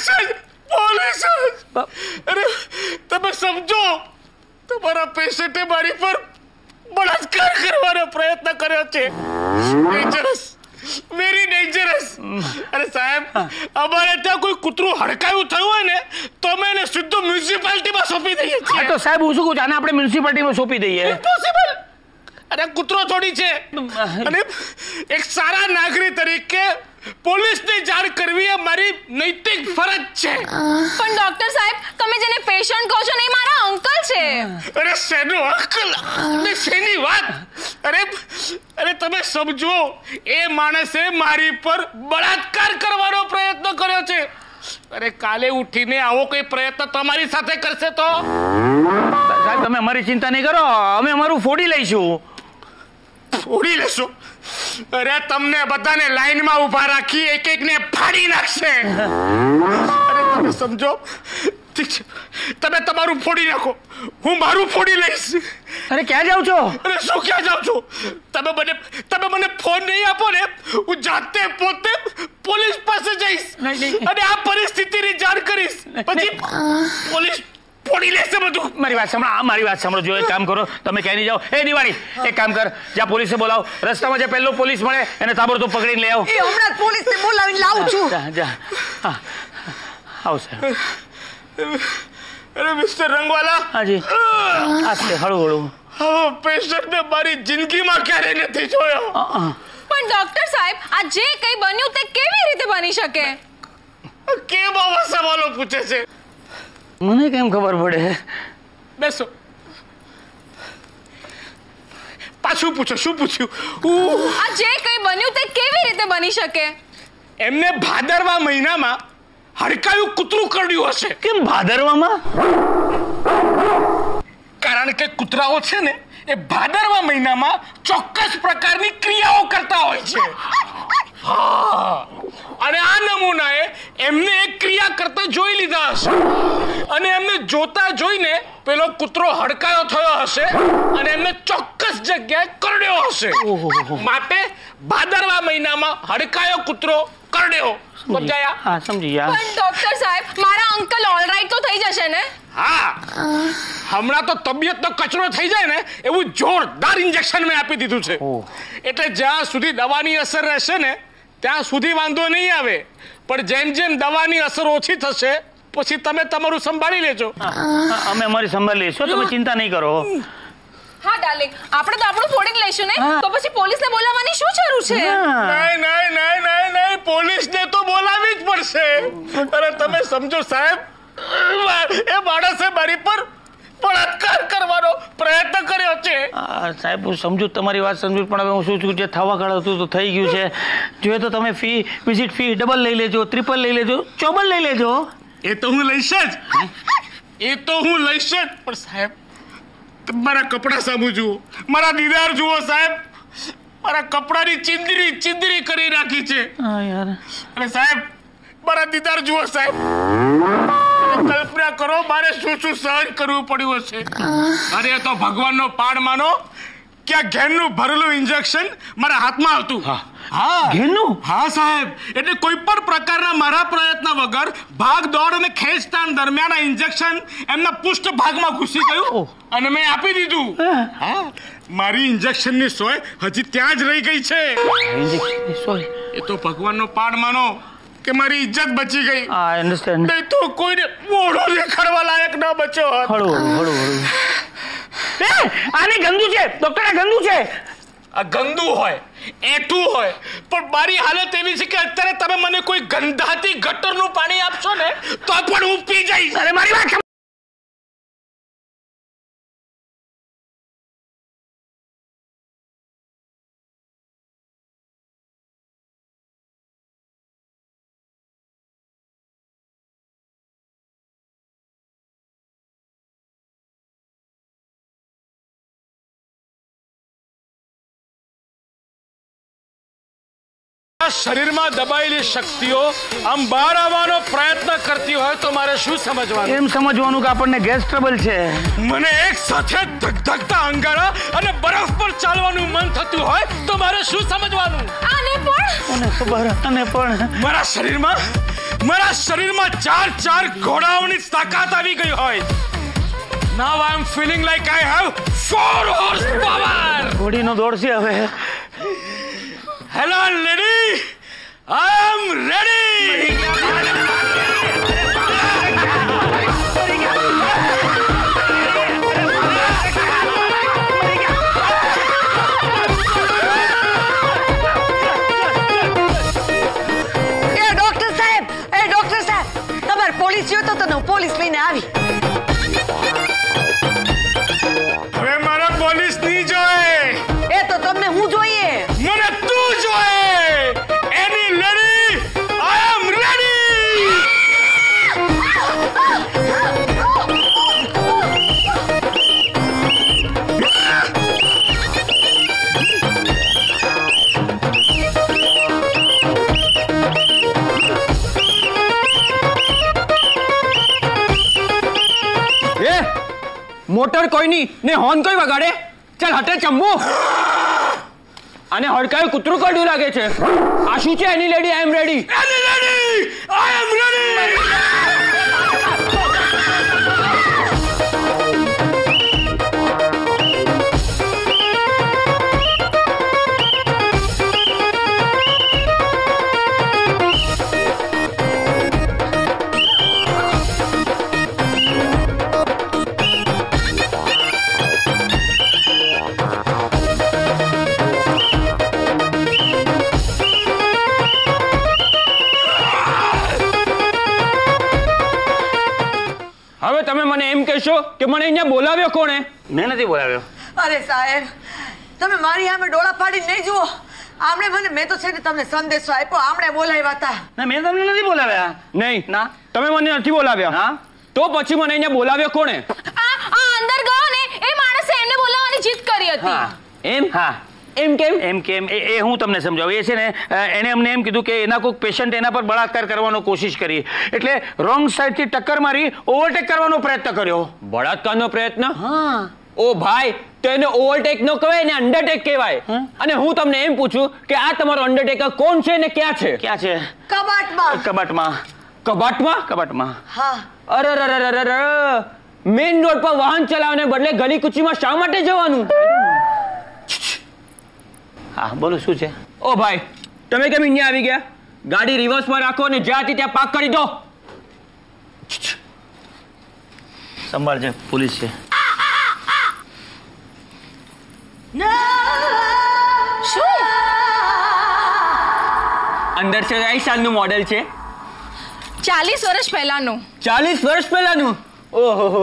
અરે તમે સમજો તમારા પેશન્ટે મારી પર બળાત્કાર કરવાનો પ્રયત્ન કર્યો છે Tejas, very dangerous. ડેન્જરસ. અરે સાહેબ, અમારે ત્યાં કોઈ કૂતરું હડકાયું થયું હોય ને તો અમે એને સીધું મ્યુનિસિપાલિટીમાં સોંપી દઈએ છીએ. તો સાહેબ હું શું કહું છું, આને આપણે મ્યુનિસિપાલિટીમાં સોંપી દઈએ. ઇમ્પોસિબલ. અરે કૂતરો થોડી છે. અને એક સારા નાગરિક તરીકે પોલીસને જાણ કરવી એ મારી નૈતિક ફરજ છે. પણ ડોક્ટર સાહેબ, તમે જેને પેશન્ટ કહો છો ને એ મારા અંકલ છે. અરે શેનો અંકલ ને શેની વાત? અરે તમે સમજો, એ માણસે મારી પર બળાત્કાર કરવાનો પ્રયત્ન કર્યો છે. અરે કાલે ઉઠીને આવો કોઈ પ્રયત્ન તમારી સાથે કરશે તો? સાહેબ તમે અમારી ચિંતા નહીં કરો, અમે અમારું ફોડી લઈશું. ફોડી લેશો? અરે તમને બધાને લાઈનમાં ઊભા રાખી એક એકને ફાડી નાખશે. અરે તમે સમજો, ઠીક છે, તમે તમારું ફોડી નાખો, હું મારું ફોડી લઈશ. અરે ક્યાં જાવ છો? અરે શું ક્યાં જાવ છો? તમે મને ફોન નહીં આપો ને, હું જાતે પોતે પોલીસ પાસે જઈશ અને આ પરિસ્થિતિની જાણ કરીશ. પછી પોલીસ ફોડી લેશે બધું. મારી વાત સાંભળો. જો એક કામ કરો, તમે ક્યાંય નહીં જાઓ. એ દિવાળી, એક કામ કર, જ્યાં પોલીસે બોલાવો, રસ્તામાં જે પહેલો પોલીસ મળે એને તાબડતોબ પકડીને લઈ આવો. એ હમણાં પોલીસને બોલાવીને લાવું છું. જા આવો સાહેબ. અરે મિસ્ટર રંગવાલા. હાજી. આસ્તે હળવું. હા, પેશન્ટને મારી જિંદગીમાં ક્યારે નથી જોયો. પણ ડોક્ટર સાહેબ, આ જે કંઈ બન્યું તે કેવી રીતે બની શકે? કેમ આવા સવાલો પૂછે છે? મને કેમ ખબર પડે? બેસો. પાછું પૂછો, શું પૂછ્યું? આ જે કંઈ બન્યું તે કેવી રીતે બની શકે? એમને ભાદરવા મહિનામાં હડકાયું કૂતરું કરડ્યું હશે. કેમ ભાદરવામાં? કારણ કે કૂતરાઓ છે ને એ ભાદરવા મહિનામાં ચોક્કસ પ્રકારની ક્રિયાઓ કરતા હોય છે. હા, અને આ નમૂનાએ એમને એક ક્રિયા કરતા જોઈ લીધા હશે અને એમને જોતા જોઈને પેલો કૂતરો હડકાયો થયો હશે અને એમને ચોક્કસ જગ્યાએ કરડ્યો હશે. માટે ભાદરવા મહિનામાં હડકાયો કૂતરો કરડ્યો. સમજાયા? હા, સમજી ગયા. પણ ડોક્ટર સાહેબ, મારા અંકલ ઓલરાઈટ તો થઈ જશે ને? હા, હમણાં તો તબિયતનો કચરો થઈ જાય ને એવું જોરદાર ઇન્જેક્શન મેં આપી દીધું છે. એટલે જ્યાં સુધી દવાની અસર રહેશે ને ત્યાં સુધી વાંધો નહીં આવે. પણ જેમ જેમ દવાની અસર ઓછી થશે પછી તમે તમારું સંભાળી લેજો. અમે અમારી સંભાળ લઈશું, તમે ચિંતા નહીં કરો. હા ડાર્લિંગ, આપણે તો આપણું ફોડી લઈશું ને, તો પછી પોલીસને બોલાવવાની શું જરૂર છે? નહીં, પોલીસને તો બોલાવી જ પડશે. અરે તમે સમજો સાહેબ, એ માણસે મારી પર બળાત્કાર કરવાનો પ્રયત્ન કર્યો છે. સાહેબ હું સમજુ તમારી વાત, સમજુ, પણ હવે હું શું છું, જે થવા કાળ હતું તો થઈ ગયું છે. જોઈએ તો તમે વિઝિટ ફી ડબલ લઈ લેજો, ટ્રિપલ લઈ લેજો, ચોબલ લઈ લેજો. એ તો હું લઈશ જ. પણ સાહેબ મારા કપડા સામું જુઓ, મારા દીદાર જુઓ સાહેબ, મારા કપડાની ચિંદરી કરી રાખી છે. અને સાહેબ મારા દીદાર જુઓ સાહેબ, કલ્પના કરો મારે શું સહન કરવું પડ્યું હશે. અરે તો ભગવાનનો પાડ માનો કે આ ઘેરનું ભરેલું ઇન્જેક્શન મારા હાથમાં હતું. ઘેરનું? હા સાહેબ, એટલે કોઈ પણ પ્રકારના મારા પ્રયત્ન વગર ભાગ દોડ અને ખેંચતાણ દરમિયાન આ ઇન્જેક્શન એમના પુષ્ઠ ભાગમાં ઘૂસી ગયું અને મેં આપી દીધું. હા, મારી ઇન્જેક્શનની સોય હજી ત્યાં જ રહી ગઈ છે. એ તો ભગવાનનો પાડ માનો કે મારી ઇજ્જત બચી ગઈ. I understand. નહીં તો કોઈને મોઢો દેખાડવા લાયક ના બચ્યો હોત. હળવું. આને ગંદુ છે ડોક્ટર, આ ગંદુ છે. આ ગંદુ હોય, એઠું હોય, પણ મારી હાલત એવી છે કે અત્યારે તમે મને કોઈ ગંધાતી ગટરનું પાણી આપશો ને તો પણ હું પી જઈશ. અરે મારી વાત શરીરમાં દબાયેલી શક્તિઓ આમ બહાર આવવાનો પ્રયત્ન કરતી હોય તો મારે શું સમજવાનું? એમ સમજવાનું કે આપણને ગેસ ટ્રબલ છે. મને એક સાથે ધગધગતા અંગારા અને બરફ પર ચાલવાનું મન થતું હોય તો મારે શું સમજવાનું? આને પણ મારા શરીરમાં ચાર ઘોડાઓની તાકાત આવી ગઈ હોય. Now I am feeling like I have 4 horsepower. ઘોડીનો દોડ છે હવે. Hello lady, I am ready. Police જોતો તો પોલીસ લઈને આવી. હવે મારા પોલીસ નહીં જોઈએ. એ તો તમને હું જોઈએ. મને તું જોઈએ. Any lady I am ready. Motor કોઈ નહીં ને હોર્ન કોઈ વગાડે. ચાલ હટે ચંબુ. અને હડકાયું કૂતરું કડ્યું લાગે છે. આ શું છે? Any lady I am ready. Any lady I am ready. હવે તમે મને એમ કહેશો કે મને અહીંયા બોલાવ્યો કોણે? મેં નથી બોલાવ્યો. અરે સાહેબ, તમે મારી સામે ડોળા પાડી નહીં જુઓ. આમણે મને, મેં તો છે ને તમને સંદેશો આપ્યો, આમણે બોલાવ્યા હતા. ના, મેં તમને નથી બોલાવ્યા. નહીં ના, તમે મને નથી બોલાવ્યા. હા, તો પછી મને અહીંયા બોલાવ્યો કોણે? આ અંદર ગયો ને એ માણસે એને બોલાવવાની જીદ કરી હતી. હા. એમ? હા. એમ કેમ? એમ કેમ એ હું તમને સમજાવું. એ છે ને એને અમને એમ કીધું કે એના કોઈક પેશન્ટ એના પર બળાત્કાર કરવાનો કોશિશ કરી, એટલે રોંગ સાઈડથી ટક્કર મારી ઓવરટેક કરવાનો પ્રયત્ન કર્યો. બળાત્કારનો પ્રયત્ન? હા. ઓ ભાઈ, તો એને ઓવરટેક નો કહેવાય ને અંડરટેક કહેવાય. અને હું તમને એમ પૂછું કે આ તમારો અંડરટેકર કોણ છે ને ક્યાં છે? ક્યાં છે? કબાટમાં. કબાટમાં. કબાટમાં? કબાટમાં. હા. અરે મેઇન રોડ પર વાહન ચલાવવાને બદલે ગલી કુચીમાં શા માટે જવાનું? હા, બોલો શું છે? ઓ ભાઈ, તમે કેમ અહીંયા આવી ગયા? ગાડી રિવર્સમાં રાખો અને જ્યાં હતી ત્યાં પાર્ક કરી દો. સંભાળજે, પોલીસ છે. શું? અંદર છે કઈ સાલનું મોડેલ છે? 40 વર્ષ પહેલાનું. 40 વર્ષ પહેલાનું? ઓહો.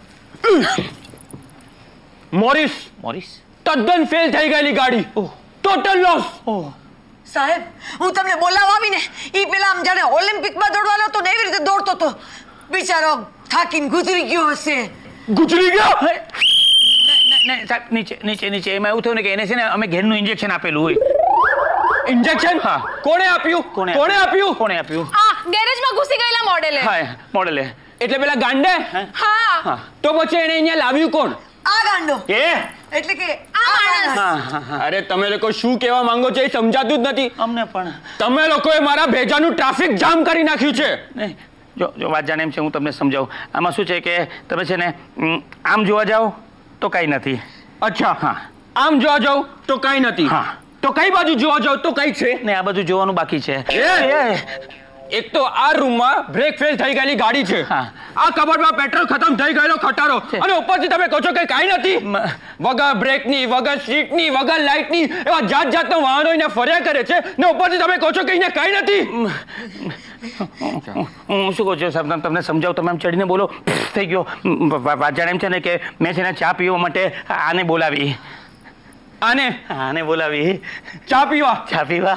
મોરિસ તદ્દન ફેલ થઈ ગયેલી ગાડી. Total loss. સાહેબ, હું તમને બોલાવવા આવીને ઈ પેલા આમ જાણે ઓલિમ્પિકમાં દોડવાનો હતો ને એવી રીતે દોડતો હતો. બિચારો થાકીને ગુજરી ગયો હશે. ગુજરી ગયો? નહીં સાહેબ, નીચે એમાં એવું થયું ને કે એને છે ને અમે ઘેરનું ઇન્જેક્શન આપેલું હોય. ઇન્જેક્શન? હા. કોણે આપ્યું? કોણે આપ્યું? આ ગેરેજમાં ઘૂસી ગયેલા મોડેલે. હા, મોડેલે. એટલે પેલા ગાંડે? હા. તો પછી એને અહીંયા લાવ્યું કોણ? આ ગાંડો. એટલે કે આ માણસ. અરે તમે લોકો શું કહેવા માંગો છો એ સમજાતું જ નથી અમને પણ. તમે લોકોએ મારા ભેજાનું ટ્રાફિક જામ કરી નાખ્યું છે. નહીં, જો વાત જાણે એમ છે, હું તમને સમજાવું. આમાં શું છે કે તમે છે ને આમ જોવા જાઓ તો કઈ નથી. અચ્છા. હા. આમ જોવા જાવ તો કઈ નથી. હા. તો કઈ બાજુ જોવા જાવ તો કઈ છે? ને આ બધું જોવાનું બાકી છે. એક તો આ રૂમમાં બ્રેક ફેલ થઈ ગયેલી ગાડી છે. હા. આ કબાટમાં પેટ્રોલ ખતમ થઈ ગયેલો ખટારો અને ઉપરથી તમે કહો છો કે કાઈ નથી. વગર બ્રેકની, વગર સીટની, વગર લાઇટની એવા જાત જાતના વાહનો અહીંયા ફર્યા કરે છે ને ઉપરથી તમે કહો છો કે અહીંયા કાઈ નથી. હું શું કહું છું સાહેબ, તમને સમજાવું, તમે આમ ચડીને બોલો. થઈ ગયો. વાત જાણે એમ છે ને કે મેં છે ને ચા પીવા માટે આને બોલાવી. આને બોલાવી ચા પીવા? ચા પીવા.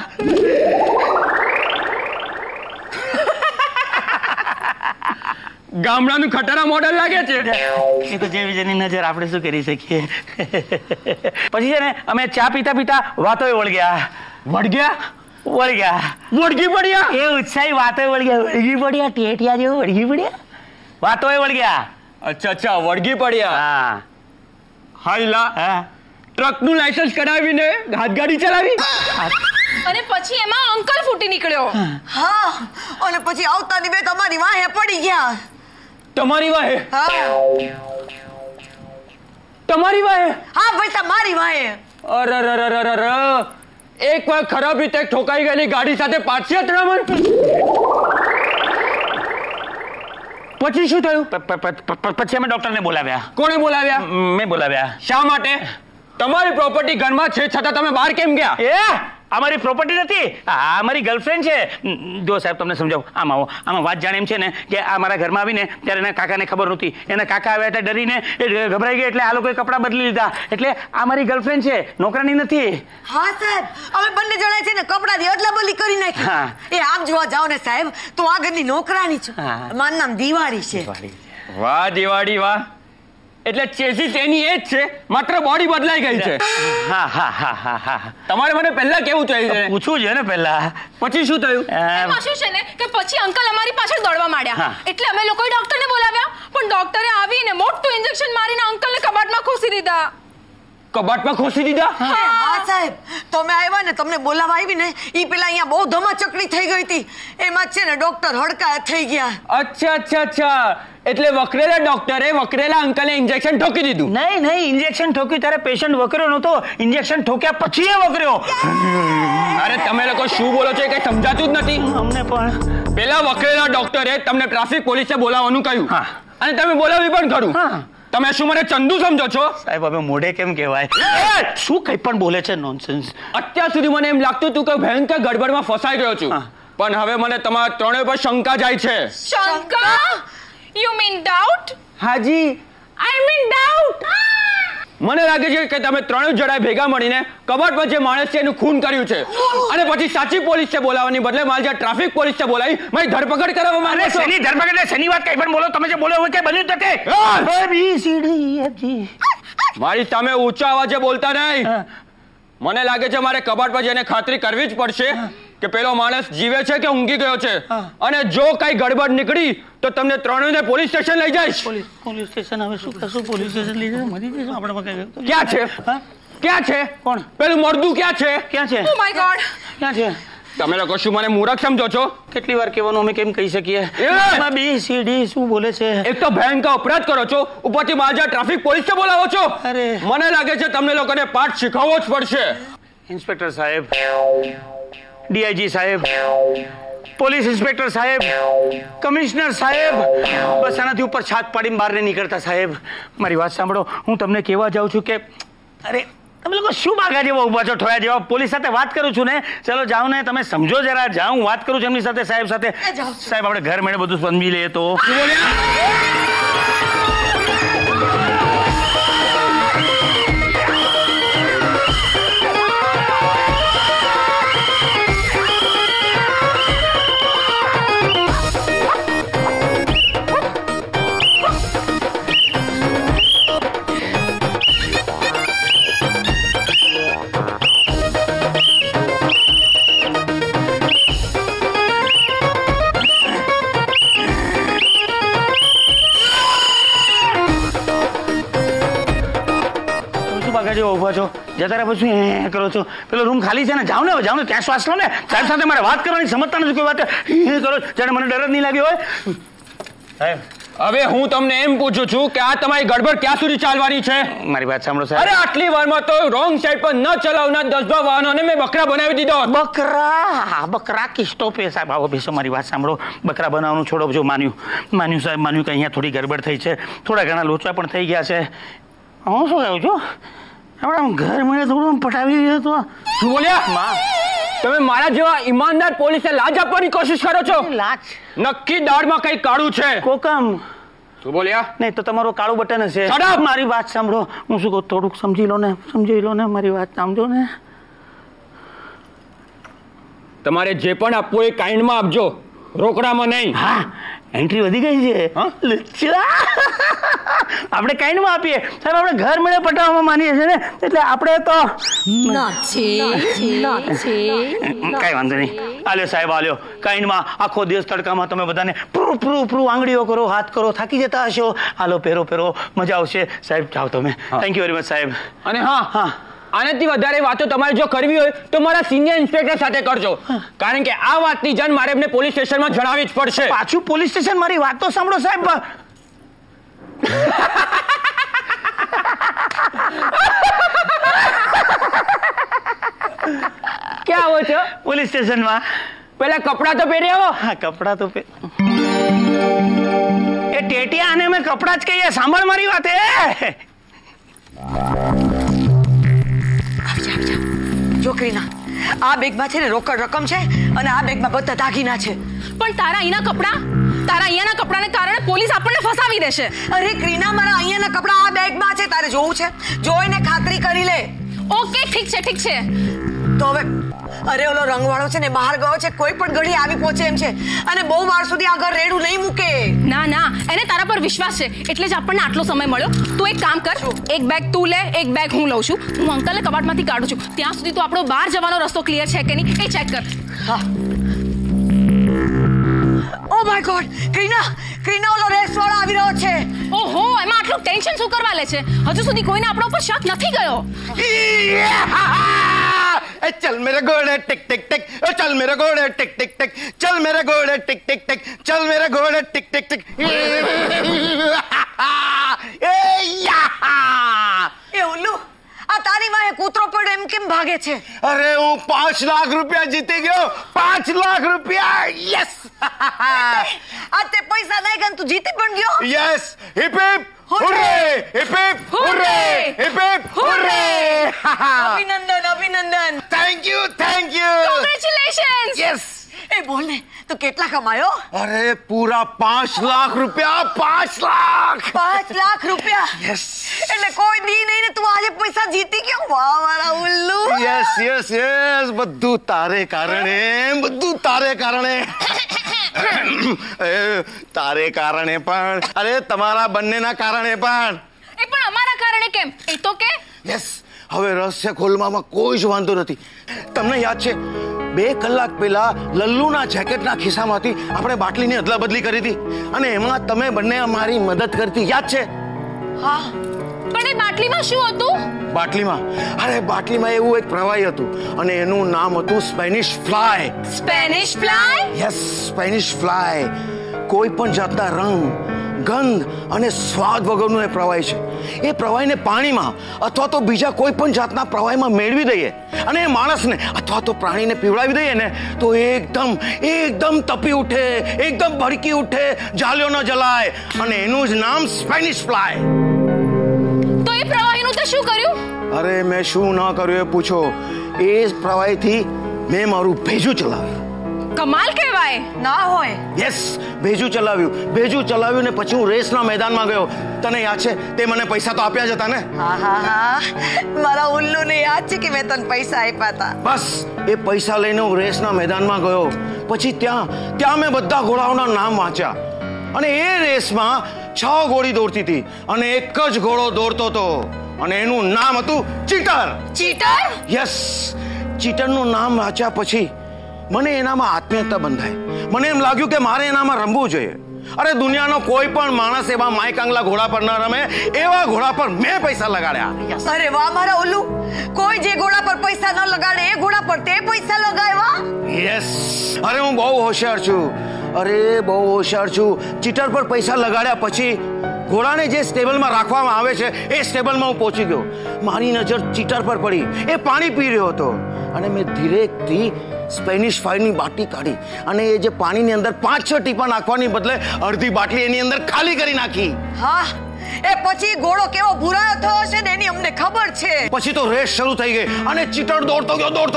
ગામડાનું ખટારા મોડેલ લાગે છે. એ તો જેવી જેની નજર, આપણે શું કરી શકીએ. પછી છે ને અમે ચા પીતા પીતા વાતોય વળગી પડ્યા. એ ઉત્સાહી વાતોય વળગી પડ્યા. ટેટિયા જેવું વળગી પડ્યા. વાતોય વળગ્યા. અચ્છા, વળગી પડ્યા. હા. હાઈલા. હા. ટ્રકનું લાયસન્સ કરાવીને હાથગાડી ચલાવી. અને પછી એમાં અંકલ ફૂટી નીકળ્યો. હા, અને પછી આવતાની બે તમારી વાહે પડી ગયા. તમારી વાહે? હા. તમારી વાહે? હા ભાઈ, તમારી વાહે. અરે એકવાર ખરાબ રીતે ઠોકાઈ ગયેલી ગાડી સાથે પાછી અથડામણ. પછી શું થયું? પછી અમે ડોક્ટરને બોલાવ્યા. કોણે બોલાવ્યા? મેં બોલાવ્યા. શા માટે? તમારી પ્રોપર્ટી ઘરમાં છે છતાં તમે બહાર કેમ ગયા? અમારી પ્રોપર્ટી નથી, આ અમારી ગર્લફ્રેન્ડ છે. જો સાહેબ તમને સમજાવું, આમાં વાત જાણે એમ છે ને કે આ મારા ઘરમાં આવીને ત્યારે એના કાકાને ખબર નહોતી. એના કાકા આવ્યા એટલે ડરીને ગભરાઈ ગયા એટલે આ લોકોએ કપડાં બદલી લીધા. એટલે આ મારી ગર્લફ્રેન્ડ છે, નોકરાની નથી. હા સાહેબ, અમે બંને જણા છે ને કપડાની અદલા બદલી કરી નાખી. આમ જોવા જાઓ ને સાહેબ તો આ ઘરની નોકરાની છું. મારું નામ દિવાળી છે. વાહ દિવાળી વાહ. એટલે ચેસીસ એની એ જ છે, માત્ર બોડી બદલાઈ ગઈ છે. હા. તમારે મને પહેલા કેવું चाहिए છે? પૂછવું છે ને પહેલા. પછી શું થયું? એમાં શું છે ને કે પછી અંકલ અમારી પાછળ દોડવા માંડ્યા. એટલે અમે લોકોએ ડોક્ટરને બોલાવ્યા, પણ ડોક્ટરે આવીને મોટું ઇન્જેક્શન મારીને અંકલને કબાટમાં ખોસી દીધા. કબાટમાં ખોસી દીધા? હા સાહેબ, તમે આવ્યા ને તમને બોલાવા આવી ને ઈ પેલા અહીંયા બહુ ધમાચકડી થઈ ગઈ હતી. એમાં છે ને ડોક્ટર હડકા થઈ ગયા. અચ્છા. એટલે વકરેલા ડોક્ટરે વકરેલા અંકલને ઇન્જેક્શન ઠોકી દીધું? નહીં, ઇન્જેક્શન ઠોક્યું ત્યારે પેશન્ટ વકર્યો નહોતો, ઇન્જેક્શન ઠોક્યા પછી એ વકર્યો. અરે તમે લોકો શું બોલો છો એ કઈ સમજાતું જ નથી અમને પણ. પેલા વકરેલા ડોક્ટરે તમને ટ્રાફિક પોલીસે બોલાવવાનું કહ્યું અને તમે બોલાવી પણ ખરું. તમે શું મને ચંદુ સમજો છો? સાહેબ હવે મોઢે કેમ કહેવાય? શું કઈ પણ બોલે છે, નોનસેન્સ. અત્યાર સુધી મને એમ લાગતું હતું કે ભયંકર ગડબડમાં ફસાઈ ગયો છું, પણ હવે મને તમારા ત્રણેય પર શંકા જાય છે. શંકા? You mean doubt? હાજી, I mean doubt. મને લાગે છે કે તમે ત્રણેય જણાએ ભેગા મળીને કબાટમાં જે માણસ છે એનું ખૂન કર્યું છે અને પછી સાચી પોલીસને બોલાવવાની બદલે મારી ટ્રાફિક પોલીસને બોલાવી મારી ધરપકડ કરવા માંગો છો. શેની ધરપકડ? શેની વાત કઈ પણ બોલો. તમે જે બોલો હોય કે બન્યું નથી. મારી સામે ઊંચા અવાજે બોલતા નહીં. મને લાગે છે મારે કબાટ પર જઈને ખાતરી કરવી જ પડશે કે પેલો માણસ જીવે છે કે ઊંઘી ગયો છે, અને જો કઈ ગડબડ નીકળી તો તમને ત્રણેયને પોલીસ સ્ટેશન લઈ જઈશ. Police station? હવે શું કરશું? પોલીસ સ્ટેશન લઈ જશે, મરી જઈશું આપણે. ક્યાં છે? કોણ? પેલું મરદું ક્યાં છે? Oh my god. ક્યાં છે? તમે લોકો શું મને મૂર્ખ સમજો છો? કેટલી વાર કહેવાનું, અમે કેમ કહી શકીએ? BCD શું બોલે છે? એક તો ભયંકર અપરાધ કરો છો, ઉપરથી મારા ટ્રાફિક પોલીસને બોલાવો છો. અરે મને લાગે છે તમને લોકોને પાઠ શીખવવો જ પડશે. ઇન્સ્પેક્ટર સાહેબ, ડીઆઈજી સાહેબ, પોલીસ ઇન્સ્પેક્ટર સાહેબ, કમિશનર સાહેબ, બસ આનાથી ઉપર છાત પાડીને બહાર નહીં નીકળતા સાહેબ. મારી વાત સાંભળો, હું તમને કહેવા જાઉં છું કે અરે તમે લોકો શું માગા જેવા ઉભા છો, ઠોયા જેવા? પોલીસ સાથે વાત કરું છું ને. ચલો જાઓ ને, તમે સમજો જરા. જાઓ, હું વાત કરું છું એમની સાથે, સાહેબ સાથે. સાહેબ આપણે ઘર મેળે બધું સમજી લઈએ તો. ઉભા છો જતા રહ્યા પછી કરો છો. પેલો રૂમ ખાલી છે ને, જાઓ ને ત્યાં શ્વાસ લો ને. સાહેબ સાથે મારે વાત કરવાની, સમજતા નથી કોઈ વાત. કરો જાણે મને ડર જ નહીં લાગ્યો હોય. સાહેબ હવે હું તમને એમ પૂછું છું કે આ તમારી ગડબડ ક્યાં સુધી ચાલવાની છે? મારી વાત સાંભળો સાહેબ. અરે આટલી વારમાં તો રોંગ સાઈડ પર ન ચલાવના 10 વાહનોને મેં બકરા બનાવી દીધો. બકરા કિસ્તો પે સાહેબ. આવો બેસો, મારી વાત સાંભળો. બકરા બનાવવાનું છોડો. જો માન્યું સાહેબ, માન્યું કે અહીંયા થોડી ગડબડ થઈ છે, થોડા ઘણા લોચા પણ થઈ ગયા છે. હું શું કહું છું, આપણે ઘર મને થોડું પટાવી દીધું તો. શું બોલ્યા? તમે મારા જેવા ઈમાનદાર પોલીસને લાજ આપવાની કોશિશ કરો છો? લાજ? નક્કી દાળમાં કઈ કાળું છે. કોકમ. શું બોલ્યા? નહીં તો તમારું કાળું બટન હશે. મારી વાત સાંભળો, હું શું કહું, થોડુંક સમજી લો ને, મારી વાત સમજો ને. તમારે જે પણ આપવું એ કાઇન્ડમાં આપજો, રોકડામાં નહીં. હા, એન્ટ્રી વધી ગઈ છે. આપણે કાઇન્ડમાં આપીએ સાહેબ. આપણે ઘર મળે પટાવવામાં માનીએ છીએ ને, એટલે આપણે તો કઈ વાંધો નહીં. આલ્યો સાહેબ, આલ્યો કાઇન્ડમાં. આખો દિવસ તડકામાં તમે બધાને પ્રૂ આંગળીઓ કરો, હાથ કરો, થાકી જતા હશો. હાલો પહેરો, મજા આવશે સાહેબ. જાઓ તમે. થેન્ક યુ વેરી મચ સાહેબ. અને હા, આનાથી વધારે વાતો તમારે જો કરવી હોય તો મારા સિનિયર ઇન્સ્પેક્ટર સાથે કરજો, કારણ કે આ વાતની જાણ મારે એમને પોલીસ સ્ટેશનમાં જણાવવી જ પડશે. પાછું પોલીસ સ્ટેશન? મારી વાત તો સાંભળો સાહેબ. આવો છો? પોલીસ સ્ટેશનમાં. પેલા કપડા તો પહેરી આવો. હા, કપડા તો એ ટેટિયા અને મેં કપડા જ કહીએ. સાંભળ મારી વાત. જો ક્રીના, આ બેગમાં છે ને રોકડ રકમ છે અને આ બેગમાં બધા દાગીના છે. પણ તારા અહીંયાના કપડાને કારણે પોલીસ આપણને ફસાવી દેશે. અરે ક્રીના, મારા અહીંયાના કપડા આ બેગમાં છે. તારે જોવું છે? જોઈને ખાતરી કરી લે. ઓકે, ઠીક છે. તો હવે અરે ઓલો રંગવાળો છે ને બહાર ગયો છે, કોઈ પણ ઘડી આવી પહોંચે એમ છે અને બહુ વાર સુધી આ ઘર રેડું નહીં મૂકે. ના, એને તારા પર વિશ્વાસ છે એટલે જ આપણને આટલો સમય મળ્યો. તું એક કામ કર, એક બેગ તું લે, એક બેગ હું લઉં છું. હું અંકલને કબાટમાંથી કાઢું છું. ત્યાં સુધી તો આપણો બહાર જવાનો રસ્તો ક્લિયર છે કે નહીં એ ચેક કર. હા. ઓ માય ગોડ, ક્રીના ઓલો રેસવાળો આવી રહ્યો છે. ઓહો, એમાં આટલું ટેન્શન શું કરવા લે છે? હજુ સુધી કોઈને આપણા ઉપર શક નથી ગયો. चल मेरे घोड़े टिक टिक टिक, चल मेरे घोड़े टिक टिक टिक, चल मेरे घोड़े टिक टिक टिक, चल मेरे घोड़े टिक टिक टिक. એ ઉલ્લુ, આ તારી માએ કૂતરો પડ્યો એમ કેમ ભાગે છે? અરે હું 5 લાખ રૂપિયા જીતી ગયો. 5 લાખ રૂપિયા. યસ. આ તે પૈસા નહીં ગન તું જીતી પણ ગયો. Yes. Hip hip hurray, hip hip hurray, hip hip hurray. અભિનંદન. Thank you. કોંગ્રેચ્યુલેશન્સ. યસ. એ બોલ ને, તો કેટલા કમાયો? અરે પૂરા 5 લાખ રૂપિયા. 5 લાખ. 5 લાખ રૂપિયા. યસ. એટલે કોઈ દી નહીં ને તું આજે પૈસા જીતી ગયો. વાહ મારા ઉલ્લુ. યસ. બધું તારે કારણે. તારે કારણે પણ, અરે તમારા બંનેના કારણે પણ. એ પણ અમારા કારણે કેમ? એ તો કે. યસ. હવે રહસ્ય ખોલવામાં કોઈ જ વાંધો નથી. તમને યાદ છે 2 કલાક પહેલા લલ્લુના જેકેટના ખિસ્સામાંથી આપણે બાટલીની અદલા બદલી કરી હતી અને એમાં તમે બંને અમારી મદદ કરતી, યાદ છે? હા. પણ એ બાટલીમાં શું હતું? બાટલીમાં એવું એક પ્રવાહી હતું અને એનું નામ હતું Spanish fly. Spanish fly? Yes, Spanish fly. કોઈ પણ જાતના રંગ, ગંધ અને સ્વાદ વગરનું એ પ્રવાહી છે. એ પ્રવાહીને પાણીમાં અથવા તો બીજા કોઈ પણ જાતના પ્રવાહીમાં મેળવી દઈએ અને એ માણસને અથવા તો પ્રાણીને પીવડાવી દઈએ ને તો એકદમ તપી ઉઠે, એકદમ ભડકી ઉઠે, જાલ્યો ન જલાય અને એનું જ નામ સ્પેનિશ ફ્લાય. તો એ પ્રવાહીનું તે શું કર્યું? અરે મેં શું ન કર્યું એ પૂછો. એ પ્રવાહીથી મેં મારું ભેજું ચલાવ્યું. કમાલ કહેવાય. ના હોય. યસ, ભેજું ચલાવ્યું ને પછી હું રેસના મેદાનમાં ગયો. તને યાદ છે તે મને પૈસા તો આપ્યા જ હતા ને? હા. મારા ઉલ્લુને યાદ છે કે મેં તને પૈસા આપ્યા હતા. બસ એ પૈસા લઈને હું રેસના મેદાનમાં ગયો. પછી ત્યાં મેં બધા ઘોડાઓના નામ વાંચ્યા અને એ રેસમાં 6 ઘોડી દોડતી હતી અને એક જ ઘોડો દોડતો હતો અને એનું નામ હતું ચીટર. યસ. ચીટરનું નામ વાંચ્યા પછી મને એનામાં આત્મીયતા બંધાઈ. મને એમ લાગ્યું કે મારે એનામાં રમવું જોઈએ. અરે દુનિયાનો કોઈ પણ માણસ એવા માયકાંગલા ઘોડા પર ન રમે એવા ઘોડા પર મેં પૈસા લગાડ્યા. અરે વાહ મારા ઉલ્લુ, કોઈ જે ઘોડા પર પૈસા ન લગાડે એ ઘોડા પર તે પૈસા લગાવ્યા. યસ. અરે હું બહુ હોશિયાર છું. ચીટર પર પૈસા લગાડ્યા પછી ઘોડાને જે સ્ટેબલમાં રાખવામાં આવે છે એ સ્ટેબલમાં હું પહોંચી ગયો. મારી નજર ચીટર પર પડી. એ પાણી પી રહ્યો હતો અને મેં ધીરેથી સ્પેનિશ ફ્લાયની બાટલી કાઢી અને એ જે પાણીની અંદર 5-6 ટીપા નાખવાની બદલે અડધી બાટલી એની અંદર ખાલી કરી નાખી. હા. એ પછી ઘોડો કેવો ભૂરાયો થયો છે ને એની અમને ખબર છે. પછી તો રેસ શરૂ થઈ ગઈ અને ચીટર દોડતો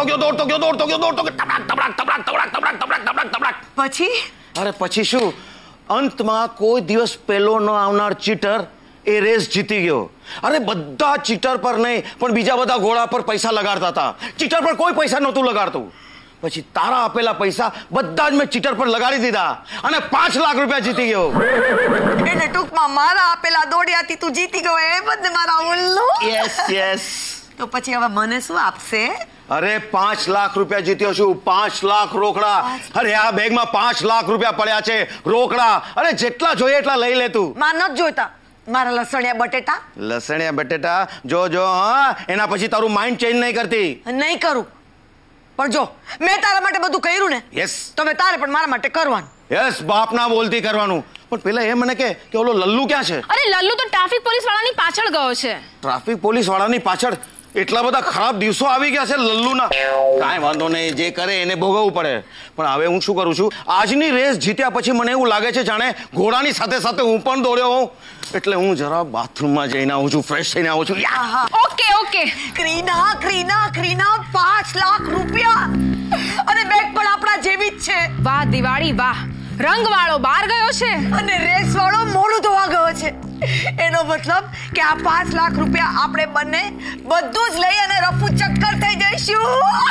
ગયો. પછી? અરે પછી શું, અંતમાં કોઈ દિવસ પહેલો ન આવનાર ચીટર એ રેસ જીતી ગયો. અરે બધા ચીટર પર નહીં પણ બીજા બધા ઘોડા પર પૈસા લગાડતા હતા. ચીટર પર કોઈ પૈસા નહોતું લગાડતું. પછી તારા આપેલા પૈસા બધા જ મેં ચીટર પર લગાડી દીધા અને 5 લાખ રૂપિયા જીતી ગયો. એટલે ટૂંકમાં મારા આપેલા દોડિયાથી તું જીતી ગયો એ બધે મારા ઉલ્લુ. યસ. તો પછી હવે મને શું આપશે? અરે 5 લાખ રૂપિયા જીત્યો છું. 5 લાખ રોકડા. અરે આ બેગમાં 5 લાખ રૂપિયા પડ્યા છે રોકડા. અરે જેટલા જોઈએ એટલા લઈ લે તું. માર નથી જોઈતા. મારા લસણિયા બટેટા જો હા, એના પછી તારું માઇન્ડ ચેન્જ નહીં કરતી. નહીં કરું. પણ જો મેં તારા માટે બધું કર્યું ને. યસ. તમે તારે પણ મારા માટે કરવાનું. યસ, બાપ ના બોલતી કરવાનું. પણ પેલા એ મને કે ઓલો લલ્લુ ક્યાં છે? અરે લલ્લુ તો ટ્રાફિક પોલીસ વાળાની પાછળ ગયો છે. ટ્રાફિક પોલીસ વાળાની પાછળ? એટલા બધા ખરાબ દિવસો આવી ગયા છે લલ્લુના. કાંઈ વાંધો નહીં, જે કરે એને ભોગવવું પડે. પણ હવે હું શું કરું છું, આજની રેસ જીત્યા પછી મને એવું લાગે છે જાણે ઘોડાની સાથે સાથે હું પણ દોડ્યો હોઉં. એટલે હું જરા બાથરૂમમાં જઈને આવું છું, ફ્રેશ થઈને આવું છું. Okay okay. ક્રીના 5 લાખ રૂપિયા અને બેગ પણ આપણા જેવી જ છે. વાહ દિવાળી વાહ, રંગ વાળો બહાર ગયો છે અને રેસ વાળો મોઢું ધોવા ગયો છે. એનો મતલબ કે આ 5 લાખ રૂપિયા આપણે બંને બધું જ લઈ અને રફુ ચક્કર થઈ જઈશું.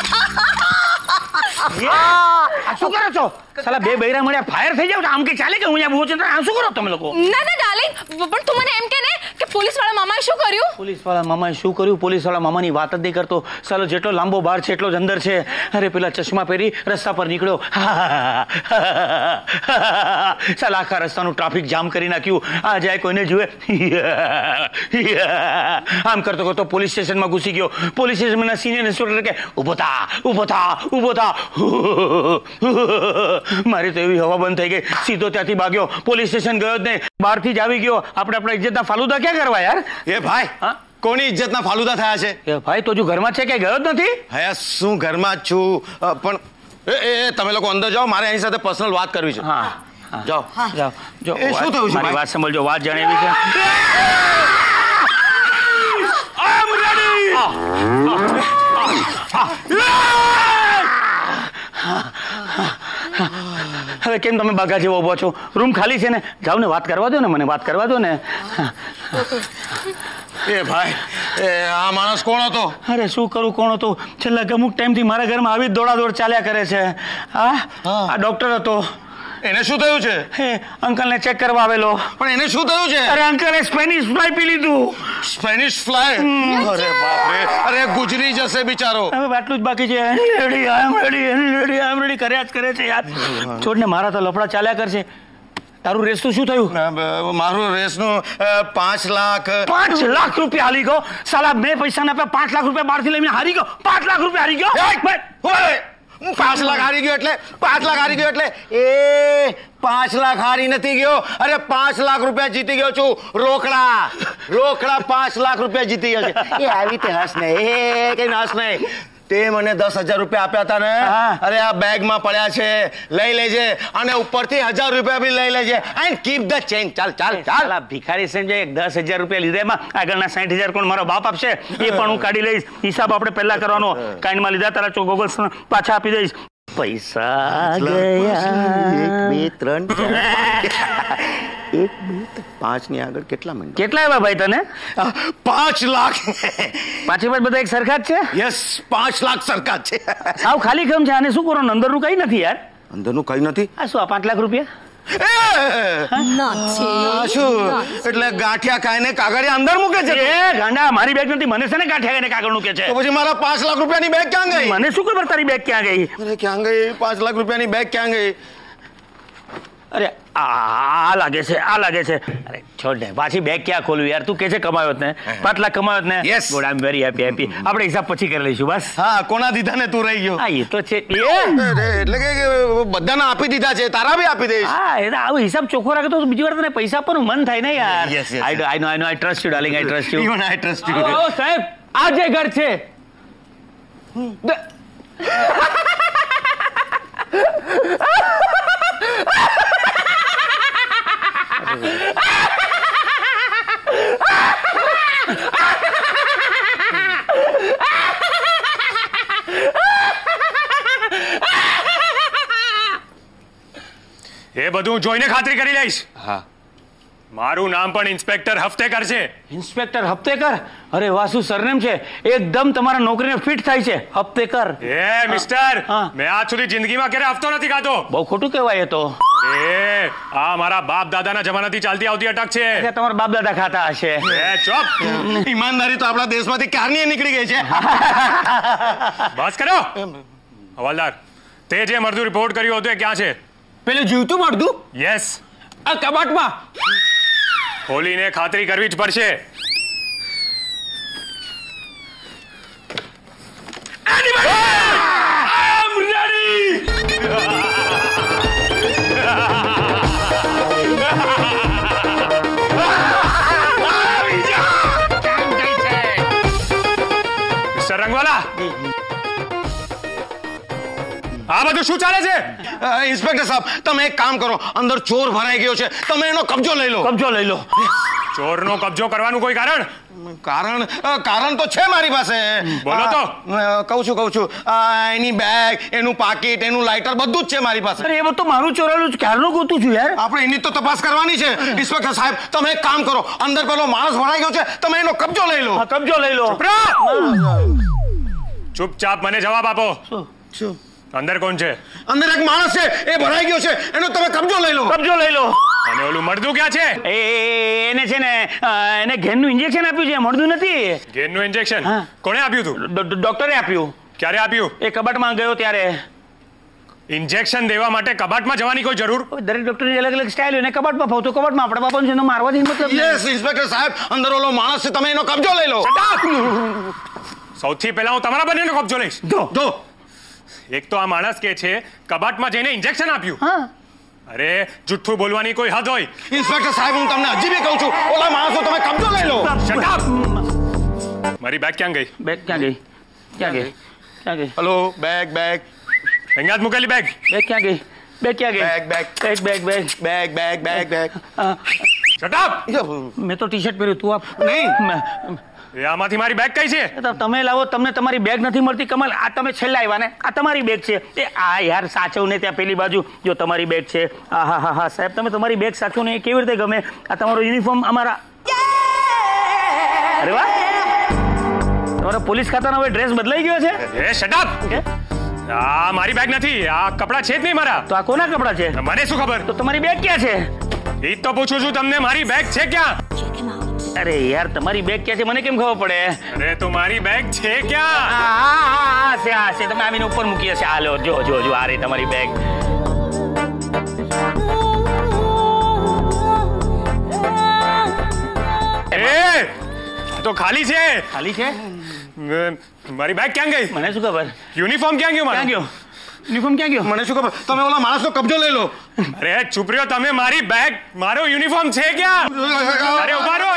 શું કરો છો? સાલા બે બૈરા મળ્યા ફાયર થઈ જાવ આમ કે ચાલે કે હું અહીંયા બહુ ચંદ્ર આમ શું કરો તમે લોકો? ના ના ડાર્લિંગ, પણ તું મને એમ કે ને કે પોલીસ વાળા મામાએ શું કર્યું? પોલીસ વાળા મામાએ શું કર્યું? પોલીસ વાળા મામાની વાત જ નહીં કરતો. સાલો જેટલો લાંબો બાર છે એટલો જ અંદર છે. અરે પેલા ચશ્મા પહેરી રસ્તા પર નીકળ્યો. સાલા આખા રસ્તાનું ટ્રાફિક જામ કરી નાખ્યું. આ જાય કોઈને જુએ આમ કરતો કરતો પોલીસ સ્ટેશનમાં ઘૂસી ગયો. પોલીસ સ્ટેશનના સિનિયર ઇન્સ્પેક્ટર કે ઊભો થા, ઊભો થા, ઊભો થા. મારી તો એવી હવા બંધ થઈ ગઈ. સીધો ત્યાંથી ભાગ્યો, પોલીસ સ્ટેશન ગયો જ નહીં, બહારથી જ આવી ગયો. આપણે આપણા ઇજ્જતના ફાલુદા ક્યાં કરવા યાર? એ ભાઈ, કોની ઇજ્જતના ફાલુદા થયા છે? એ ભાઈ તો હજુ ઘરમાં છે કે ગયો જ નથી? હે શું ઘરમાં જ છું, પણ એ તમે લોકો અંદર જાઓ, મારે એની સાથે પર્સનલ વાત કરવી છે. હા જાઓ જાઓ જો. એ શું થયું છે મારી ભાઈ? વાત સંભળજો, વાત જાણે એવી છે. હવે કેમ તમે બાગા જેવો ઉભો છો? રૂમ ખાલી છે ને? જાઓ ને, વાત કરવા દો ને, મને વાત કરવા દો ને. એ ભાઈ, આ માણસ કોણ હતો? અરે શું કરું, કોણ હતો? છેલ્લા અમુક ટાઈમથી મારા ઘરમાં આવી દોડાદોડ ચાલ્યા કરે છે. આ ડોક્ટર હતો. એને શું થયું છે? અંકલને ચેક કરવા આવેલો. પણ એને શું થયું છે? અરે અંકલે સ્પેનિશ ફ્લાય પી લીધું. Spanish fly? અરે બાપ રે, અરે ગુજરી જશે બિચારો. હવે આટલું જ બાકી છે. રેડી આઈ એમ રેડી કર્યા જ કરે છે યાર. છોડને, મારા તો લફડા ચાલ્યા કરશે. તારું રેસ તો શું થયું? મારું રેસનું 5 લાખ. 5 લાખ રૂપિયા હારી ગયો. સાલા મેં પૈસા ના આપ્યા, 5 લાખ રૂપિયા બહારથી લઈને હારી ગયો. 5 લાખ રૂપિયા હારી ગયો. 5 લાખ હારી ગયો એટલે 5 લાખ હારી ગયો એટલે એ 5 લાખ હારી નથી ગયો. અરે 5 લાખ રૂપિયા જીતી ગયો છું. રોકડા 5 લાખ રૂપિયા જીતી ગયો છે. એ આવી તે હસ નહીં, એ કઈ હસ નહીં. તે મને 10,000 રૂપિયા આપ્યા હતા ને, અરે આ બેગમાં પડ્યા છે, લઈ લેજે. અને ઉપરથી 1,000 રૂપિયા બી લઈ લેજે. And keep the change. ચાલ. ભિખારી સમજાય 10,000 રૂપિયા લીધા, એમાં આગળના 60,000 કોણ મારો બાપ આપશે? એ પણ હું કાઢી લઈશ. હિસાબ આપણે પહેલા કરવાનો. કાંડમાં લીધા તારા ગોગલ્સ પાછા આપી દઈશ. પૈસા ગયા 1 2 3 1 2 5 ની આગળ કેટલા મિનિટ? કેટલા આવ્યા ભાઈ તને? 5 લાખ. પાછી વાત બધા એક સરખા જ છે? યસ, 5 લાખ સરખા છે. સાવ ખાલી કેમ છે? આને શું કરો? અંદરનું કઈ નથી યાર. અંદરનું કઈ નથી? આ શું, આ 5 લાખ રૂપિયા? શું એટલે ગાંઠિયા ખાઈને કાગળિયા અંદર મૂકે છે? એ ગાંડા, મારી બેગ નથી, મને છે ને ગાંઠિયા ખાઈને કાગળ મૂકે છે. તો પછી મારા 5 લાખ રૂપિયાની બેગ ક્યાં ગઈ? મને શું ખબર તારી બેગ ક્યાં ગઈ? અરે ક્યાં ગઈ 5 લાખ રૂપિયાની બેગ ક્યાં ગઈ? અરે આ લાગે છે. અરે છોડ ને, પાછી બેગ ક્યાં ખોલવું યાર? તું કે છે કમાયો ને 5 લાખ કમાયો ને? Yes, good, I am very happy. આપણે હિસાબ પછી કરી લઈશું બસ. હા, કોના દીધા ને તું રહી ગયો? હા એ તો છે. એટલે કે બધાને આપી દીધા છે, તારા બી આપી દઈશ. હા, એ આવો હિસાબ ચોખ્ખો રાખે તો બીજી વાર તને પૈસા આપવાનું મન થાય ને યાર. Yes. I know I trust you darling, I trust you. Even I trust you. ઓ સાહેબ, આ જે ઘર છે એ બધું જોઈને ખાતરી કરી લઈશ. હા. મારું નામ પણ ઇન્સ્પેક્ટર હફ્તેકર છે. ઇન્સ્પેક્ટર હફ્તેકર? અરે વાસુ સરનેમ છે, એકદમ તમારા નોકરીને ફિટ થાય છે. હફ્તેકર. એ મિસ્ટર, હા. મેં આજ સુધી જિંદગીમાં ક્યારે હફતો નથી ખાધો. બહુ ખોટું કહેવાય એ તો. એ આ મારા બાપ દાદાના જમાનાથી ચાલતી આવતી અટક છે. તમારા બાપ દાદા ખાતા હશે. એ ચૂપ. ઈમાનદારી તો આપણા દેશમાંથી ક્યારની નીકળી ગઈ છે. બસ કરો. હવાલદાર, તે જે મરદું રિપોર્ટ કર્યો હતો એ ક્યાં છે? પેલું જીવતું મળતું યસ, આ કબાટમાં. ખોલીને ખાતરી કરવી જ પડશે. વાલા, આ બધું શું ચાલે છે? ઇન્સ્પેક્ટર સાહેબ, તમે એક કામ કરો, અંદર ચોર ભરાઈ ગયો છે, તમે એનો કબજો લઈ લો. કબજો લઈ લો. ચોરનો કબજો કરવાનું કોઈ કારણ? કારણ તો છે મારી પાસે. બોલો તો. કહું છું એની બેગ, એનું પાકીટ, એનું લાઇટર બધું જ છે મારી પાસે. અરે એ બધું મારું ચોરેલું ક્યારનું ગોતું છું યાર. આપણે એની તો તપાસ કરવાની છે. ઇન્સ્પેક્ટર સાહેબ, તમે એક કામ કરો, અંદર પેલો માણસ ભરાઈ ગયો છે, તમે એનો કબજો લઈ લો. કબજો લઈ લો. ચૂપચાપ મને જવાબ આપો. શું? અંદર કોણ છે? અંદર એક માણસ છે, એ ભરાઈ ગયો છે, એનો તમે કબજો લઈ લો. કબજો લઈ લો. અને ઓલું મળદું ક્યાં છે? એને છે ને એને ઘેનનું ઇન્જેક્શન આપ્યું છે, મળદું નથી. ઘેનનું ઇન્જેક્શન કોણે આપ્યું તું? ડોક્ટરે આપ્યું. ક્યારે આપ્યું? એ કબાટમાં ગયો ત્યારે. ઇન્જેક્શન દેવા માટે કબાટમાં જવાની કોઈ જરૂર? દરેક ડોક્ટરની અલગ અલગ સ્ટાઇલ હોય ને કબાટમાં ફાવતો કબાટમાં આપણે બાપાને છે મારવાથી મતલબ. યસ ઇન્સ્પેક્ટર સાહેબ, અંદર ઓલો માણસ છે, તમે એનો કબજો લઈ લો. સૌથી પહેલા હું તમારા બંનેનો કબજો લઈશ. જો એક તો આ માણસ કે છે કબાટમાં જઈને ઇન્જેક્શન આપ્યું. અરે જુઠ્ઠું બોલવાની કોઈ હદ હોય. ઇન્સ્પેક્ટર સાહેબ, હું તમને હજી બી કહું છું, ઓલા માણસો તમે કબજો લઈ લો. Shut up. મારી બેગ ક્યાં ગઈ? બેગ ક્યાં ગઈ? ક્યાં ગઈ? ક્યાં ગઈ? હેલો, બેગ અહીંયા જ મૂકેલી બેગ. બેગ ક્યાં ગઈ? બેગ ક્યાં ગઈ? બેગ. Shut up. મેં તો ટી શર્ટ પહેર્યું, તું આપ. નહીં. એ આમાંથી મારી બેગ કઈ છે? તમે લાવો, તમને તમારી બેગ નથી મળતી. કમલ, આ તમે છેલ્લા આવ્યા ને, આ તમારી બેગ છે. એ આ યાર સાચવ ને ત્યાં પેલી બાજુ જો તમારી બેગ છે. હા સાહેબ, તમે તમારી બેગ સાચો ને એ કેવી રીતે ગમે? આ તમારો યુનિફોર્મ અમારા. અરે વાહ, તમારા પોલીસ ખાતાનો હવે ડ્રેસ બદલાઈ ગયો છે. એ શટ અપ. આ મારી બેગ નથી, આ કપડા છે જ નહીં મારા. તો આ કોના કપડા છે? મને શું ખબર? તો તમારી બેગ ક્યાં છે? એ તો પૂછું છું તમને, મારી બેગ છે ક્યાં? અરે યાર, તમારી બેગ ક્યાં છે મને કેમ ખબર પડે? અરે તો મારી બેગ છે ક્યાં? હા છે, તમે આવીને ઉપર મૂકી હશે. હાલો, જો આ રહી તમારી બેગ. તો ખાલી છે. ખાલી છે? મારી બેગ ક્યાં ગઈ? મને શું ખબર? યુનિફોર્મ ક્યાં ગયો? ક્યાં ગયો યુનિફોર્મ? ક્યાં ગયો? મને શું ખબર? તમે ઓલા માણસનો કબજો લઈ લો. અરે ચૂપ રહ્યો તમે. મારી બેગ, મારો યુનિફોર્મ છે ક્યાં? અરે ઉભા રહો.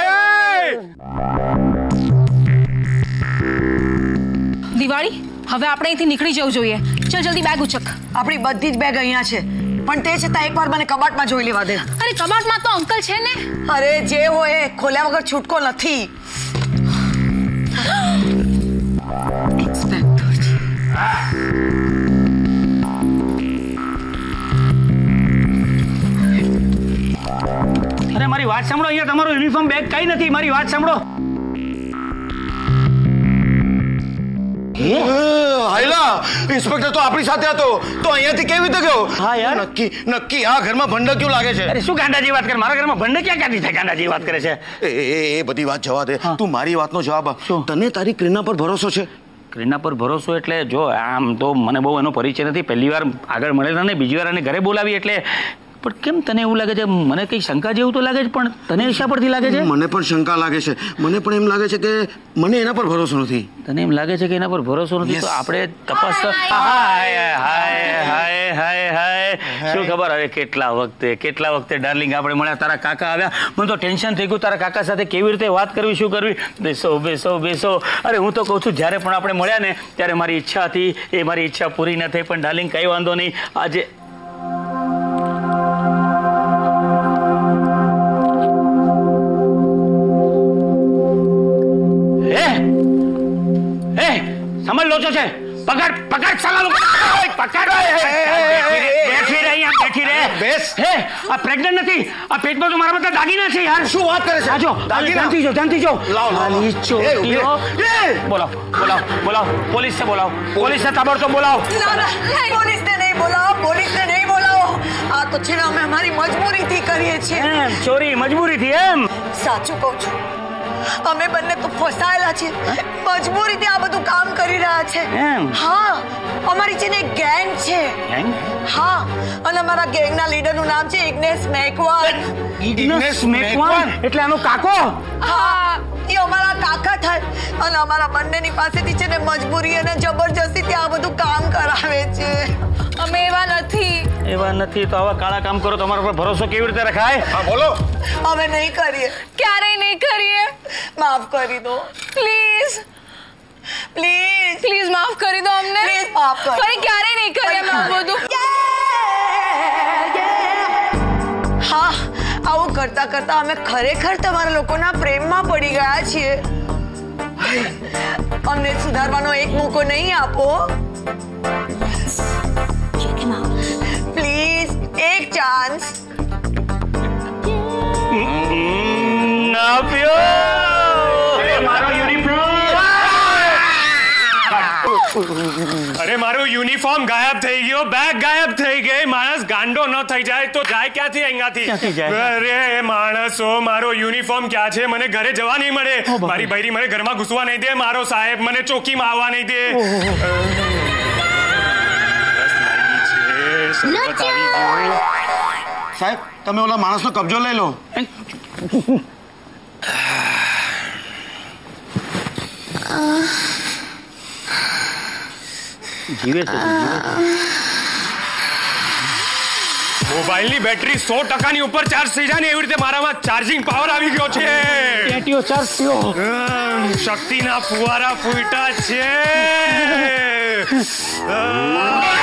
દિવાળી, હવે આપણે અહીંથી નીકળી જવું જોઈએ. ચલ જલ્દી બેગ ઉચક. આપણી બધી જ બેગ અહીંયા છે, પણ તે છતાં એકવાર મને કબાટમાં જોઈ લેવા દે. અરે કબાટમાં તો અંકલ છે ને. અરે જે હોય એ ખોલ્યા વગર છૂટકો નથી. અરે મારી વાત સાંભળો, અહીંયા તમારો યુનિફોર્મ બેગ કઈ નથી. મારી વાત સાંભળો. હાયલા, ઇન્સ્પેક્ટર તો આપણી સાથે હતો, તો અહીંયાથી કેવી રીતે ગયો? હા યાર, નક્કી આ ઘરમાં ભંડક ક્યું લાગે છે? અરે શું ગાંડાજી વાત કરે? મારા ઘરમાં ભંડક ક્યાંથી થાય? ગાંડાજી વાત કરે છે. એ બધી વાત જવા દે, તું મારી વાતનો જવાબ આપ. તને તારી ક્રીના પર ભરોસો છે? ક્રીના પર ભરોસો એટલે જો આમ તો મને બહુ એનો પરિચય નથી. પહેલી વાર આગળ મળેલા ને, બીજી વાર એને ઘરે બોલાવી એટલે. પણ કેમ તને એવું લાગે છે? મને કઈ શંકા જેવું તો લાગે છે, પણ તને શા પરથી લાગે છે? મને પણ શંકા લાગે છે. મને પણ એમ લાગે છે કે મને એના પર ભરોસો નથી. તને એમ લાગે છે કે એના પર ભરોસો નથી? તો આપણે તપાસ. શું ખબર હવે કેટલા વખતે ડાર્લિંગ આપણે મળ્યા, તારા કાકા આવ્યા, મને તો ટેન્શન થઈ ગયું તારા કાકા સાથે કેવી રીતે વાત કરવી, શું કરવી. બેસો. અરે હું તો કહું છું, જ્યારે પણ આપણે મળ્યા ને ત્યારે મારી ઈચ્છા હતી, એ મારી ઈચ્છા પૂરી ન થઈ. પણ ડાર્લિંગ કઈ વાંધો નહીં. આજે સમજ લો છો છે. પકડ સાલા લોકો. પકડ. બેઠી રે. બેસ. આ પ્રેગ્નન્ટ નથી. આ પેટમાં તો મારા બધા દાગીના છે યાર. શું વાત કરે છે? આજો ધ્યાનથી જો. બોલાવ. પોલીસને તાબડતોબ બોલાવો. પોલીસને નહીં બોલાવો. આ તો છે ને અમે અમારી મજબૂરીથી કરીએ છીએ. ચોરી મજબૂરીથી? એમ સાચું કહું છું, અમે બંને તો ફસાયેલા છીએ. મજબૂરીથી આ બધું કામ કરી રહ્યા છે. હા, અમારી છે ને એક ગેંગ છે. હા, અને અમારા ગેંગના લીડરનું નામ છે ઇગ્નેસ મેકવાન. એટલે આનો કાકો? હા, એ અમારા કાકા થાય. અને અમારા બંનેની પાસેથી છે ને મજબૂરી અને જબરજસ્તીથી આ બધું કામ કરાવે છે. અમે એવા નથી. તો આવા કાળા કામ કરો તો અમારા પર ભરોસો કેવી રીતે રખાય? હા બોલો. અમે નહીં કરીએ. ક્યારેય નહીં કરીએ. માફ કરી દો પ્લીઝ. પ્લીઝ પ્લીઝ માફ કરી દો અમને. પ્લીઝ માફ કરો. ફરી ક્યારે નહીં કરીએ અમે આવું બધું. હા, આવું કરતા કરતા અમે ખરેખર તમારા લોકોના પ્રેમમાં પડી ગયા છીએ. અમને સુધારવાનો એક મોકો નહીં આપો પ્લીઝ, એક ચાન્સ. અરે મારો યુનિફોર્મ ગાયબ થઈ ગયો, બેગ ગાયબ થઈ ગઈ. માણસ ગાંડો ન થઈ જાય તો જાય ક્યાંથી અહીંયાથી? અરે માણસો, મારો યુનિફોર્મ ક્યાં છે? મને ઘરે જવા નહીં મળે. મારી બૈરી મને ઘરમાં ઘૂસવા નહીં દે. મારો સાહેબ મને ચોકીમાં આવવા નહીં દે. સાહેબ, તમે ઓલા માણસનો કબજો લઈ લો. મોબાઈલની બેટરી 100% ઉપર ચાર્જ થઈ જાય ને એવી રીતે મારામાં ચાર્જિંગ પાવર આવી ગયો છે. શક્તિના ફુવારા ફૂટા છે.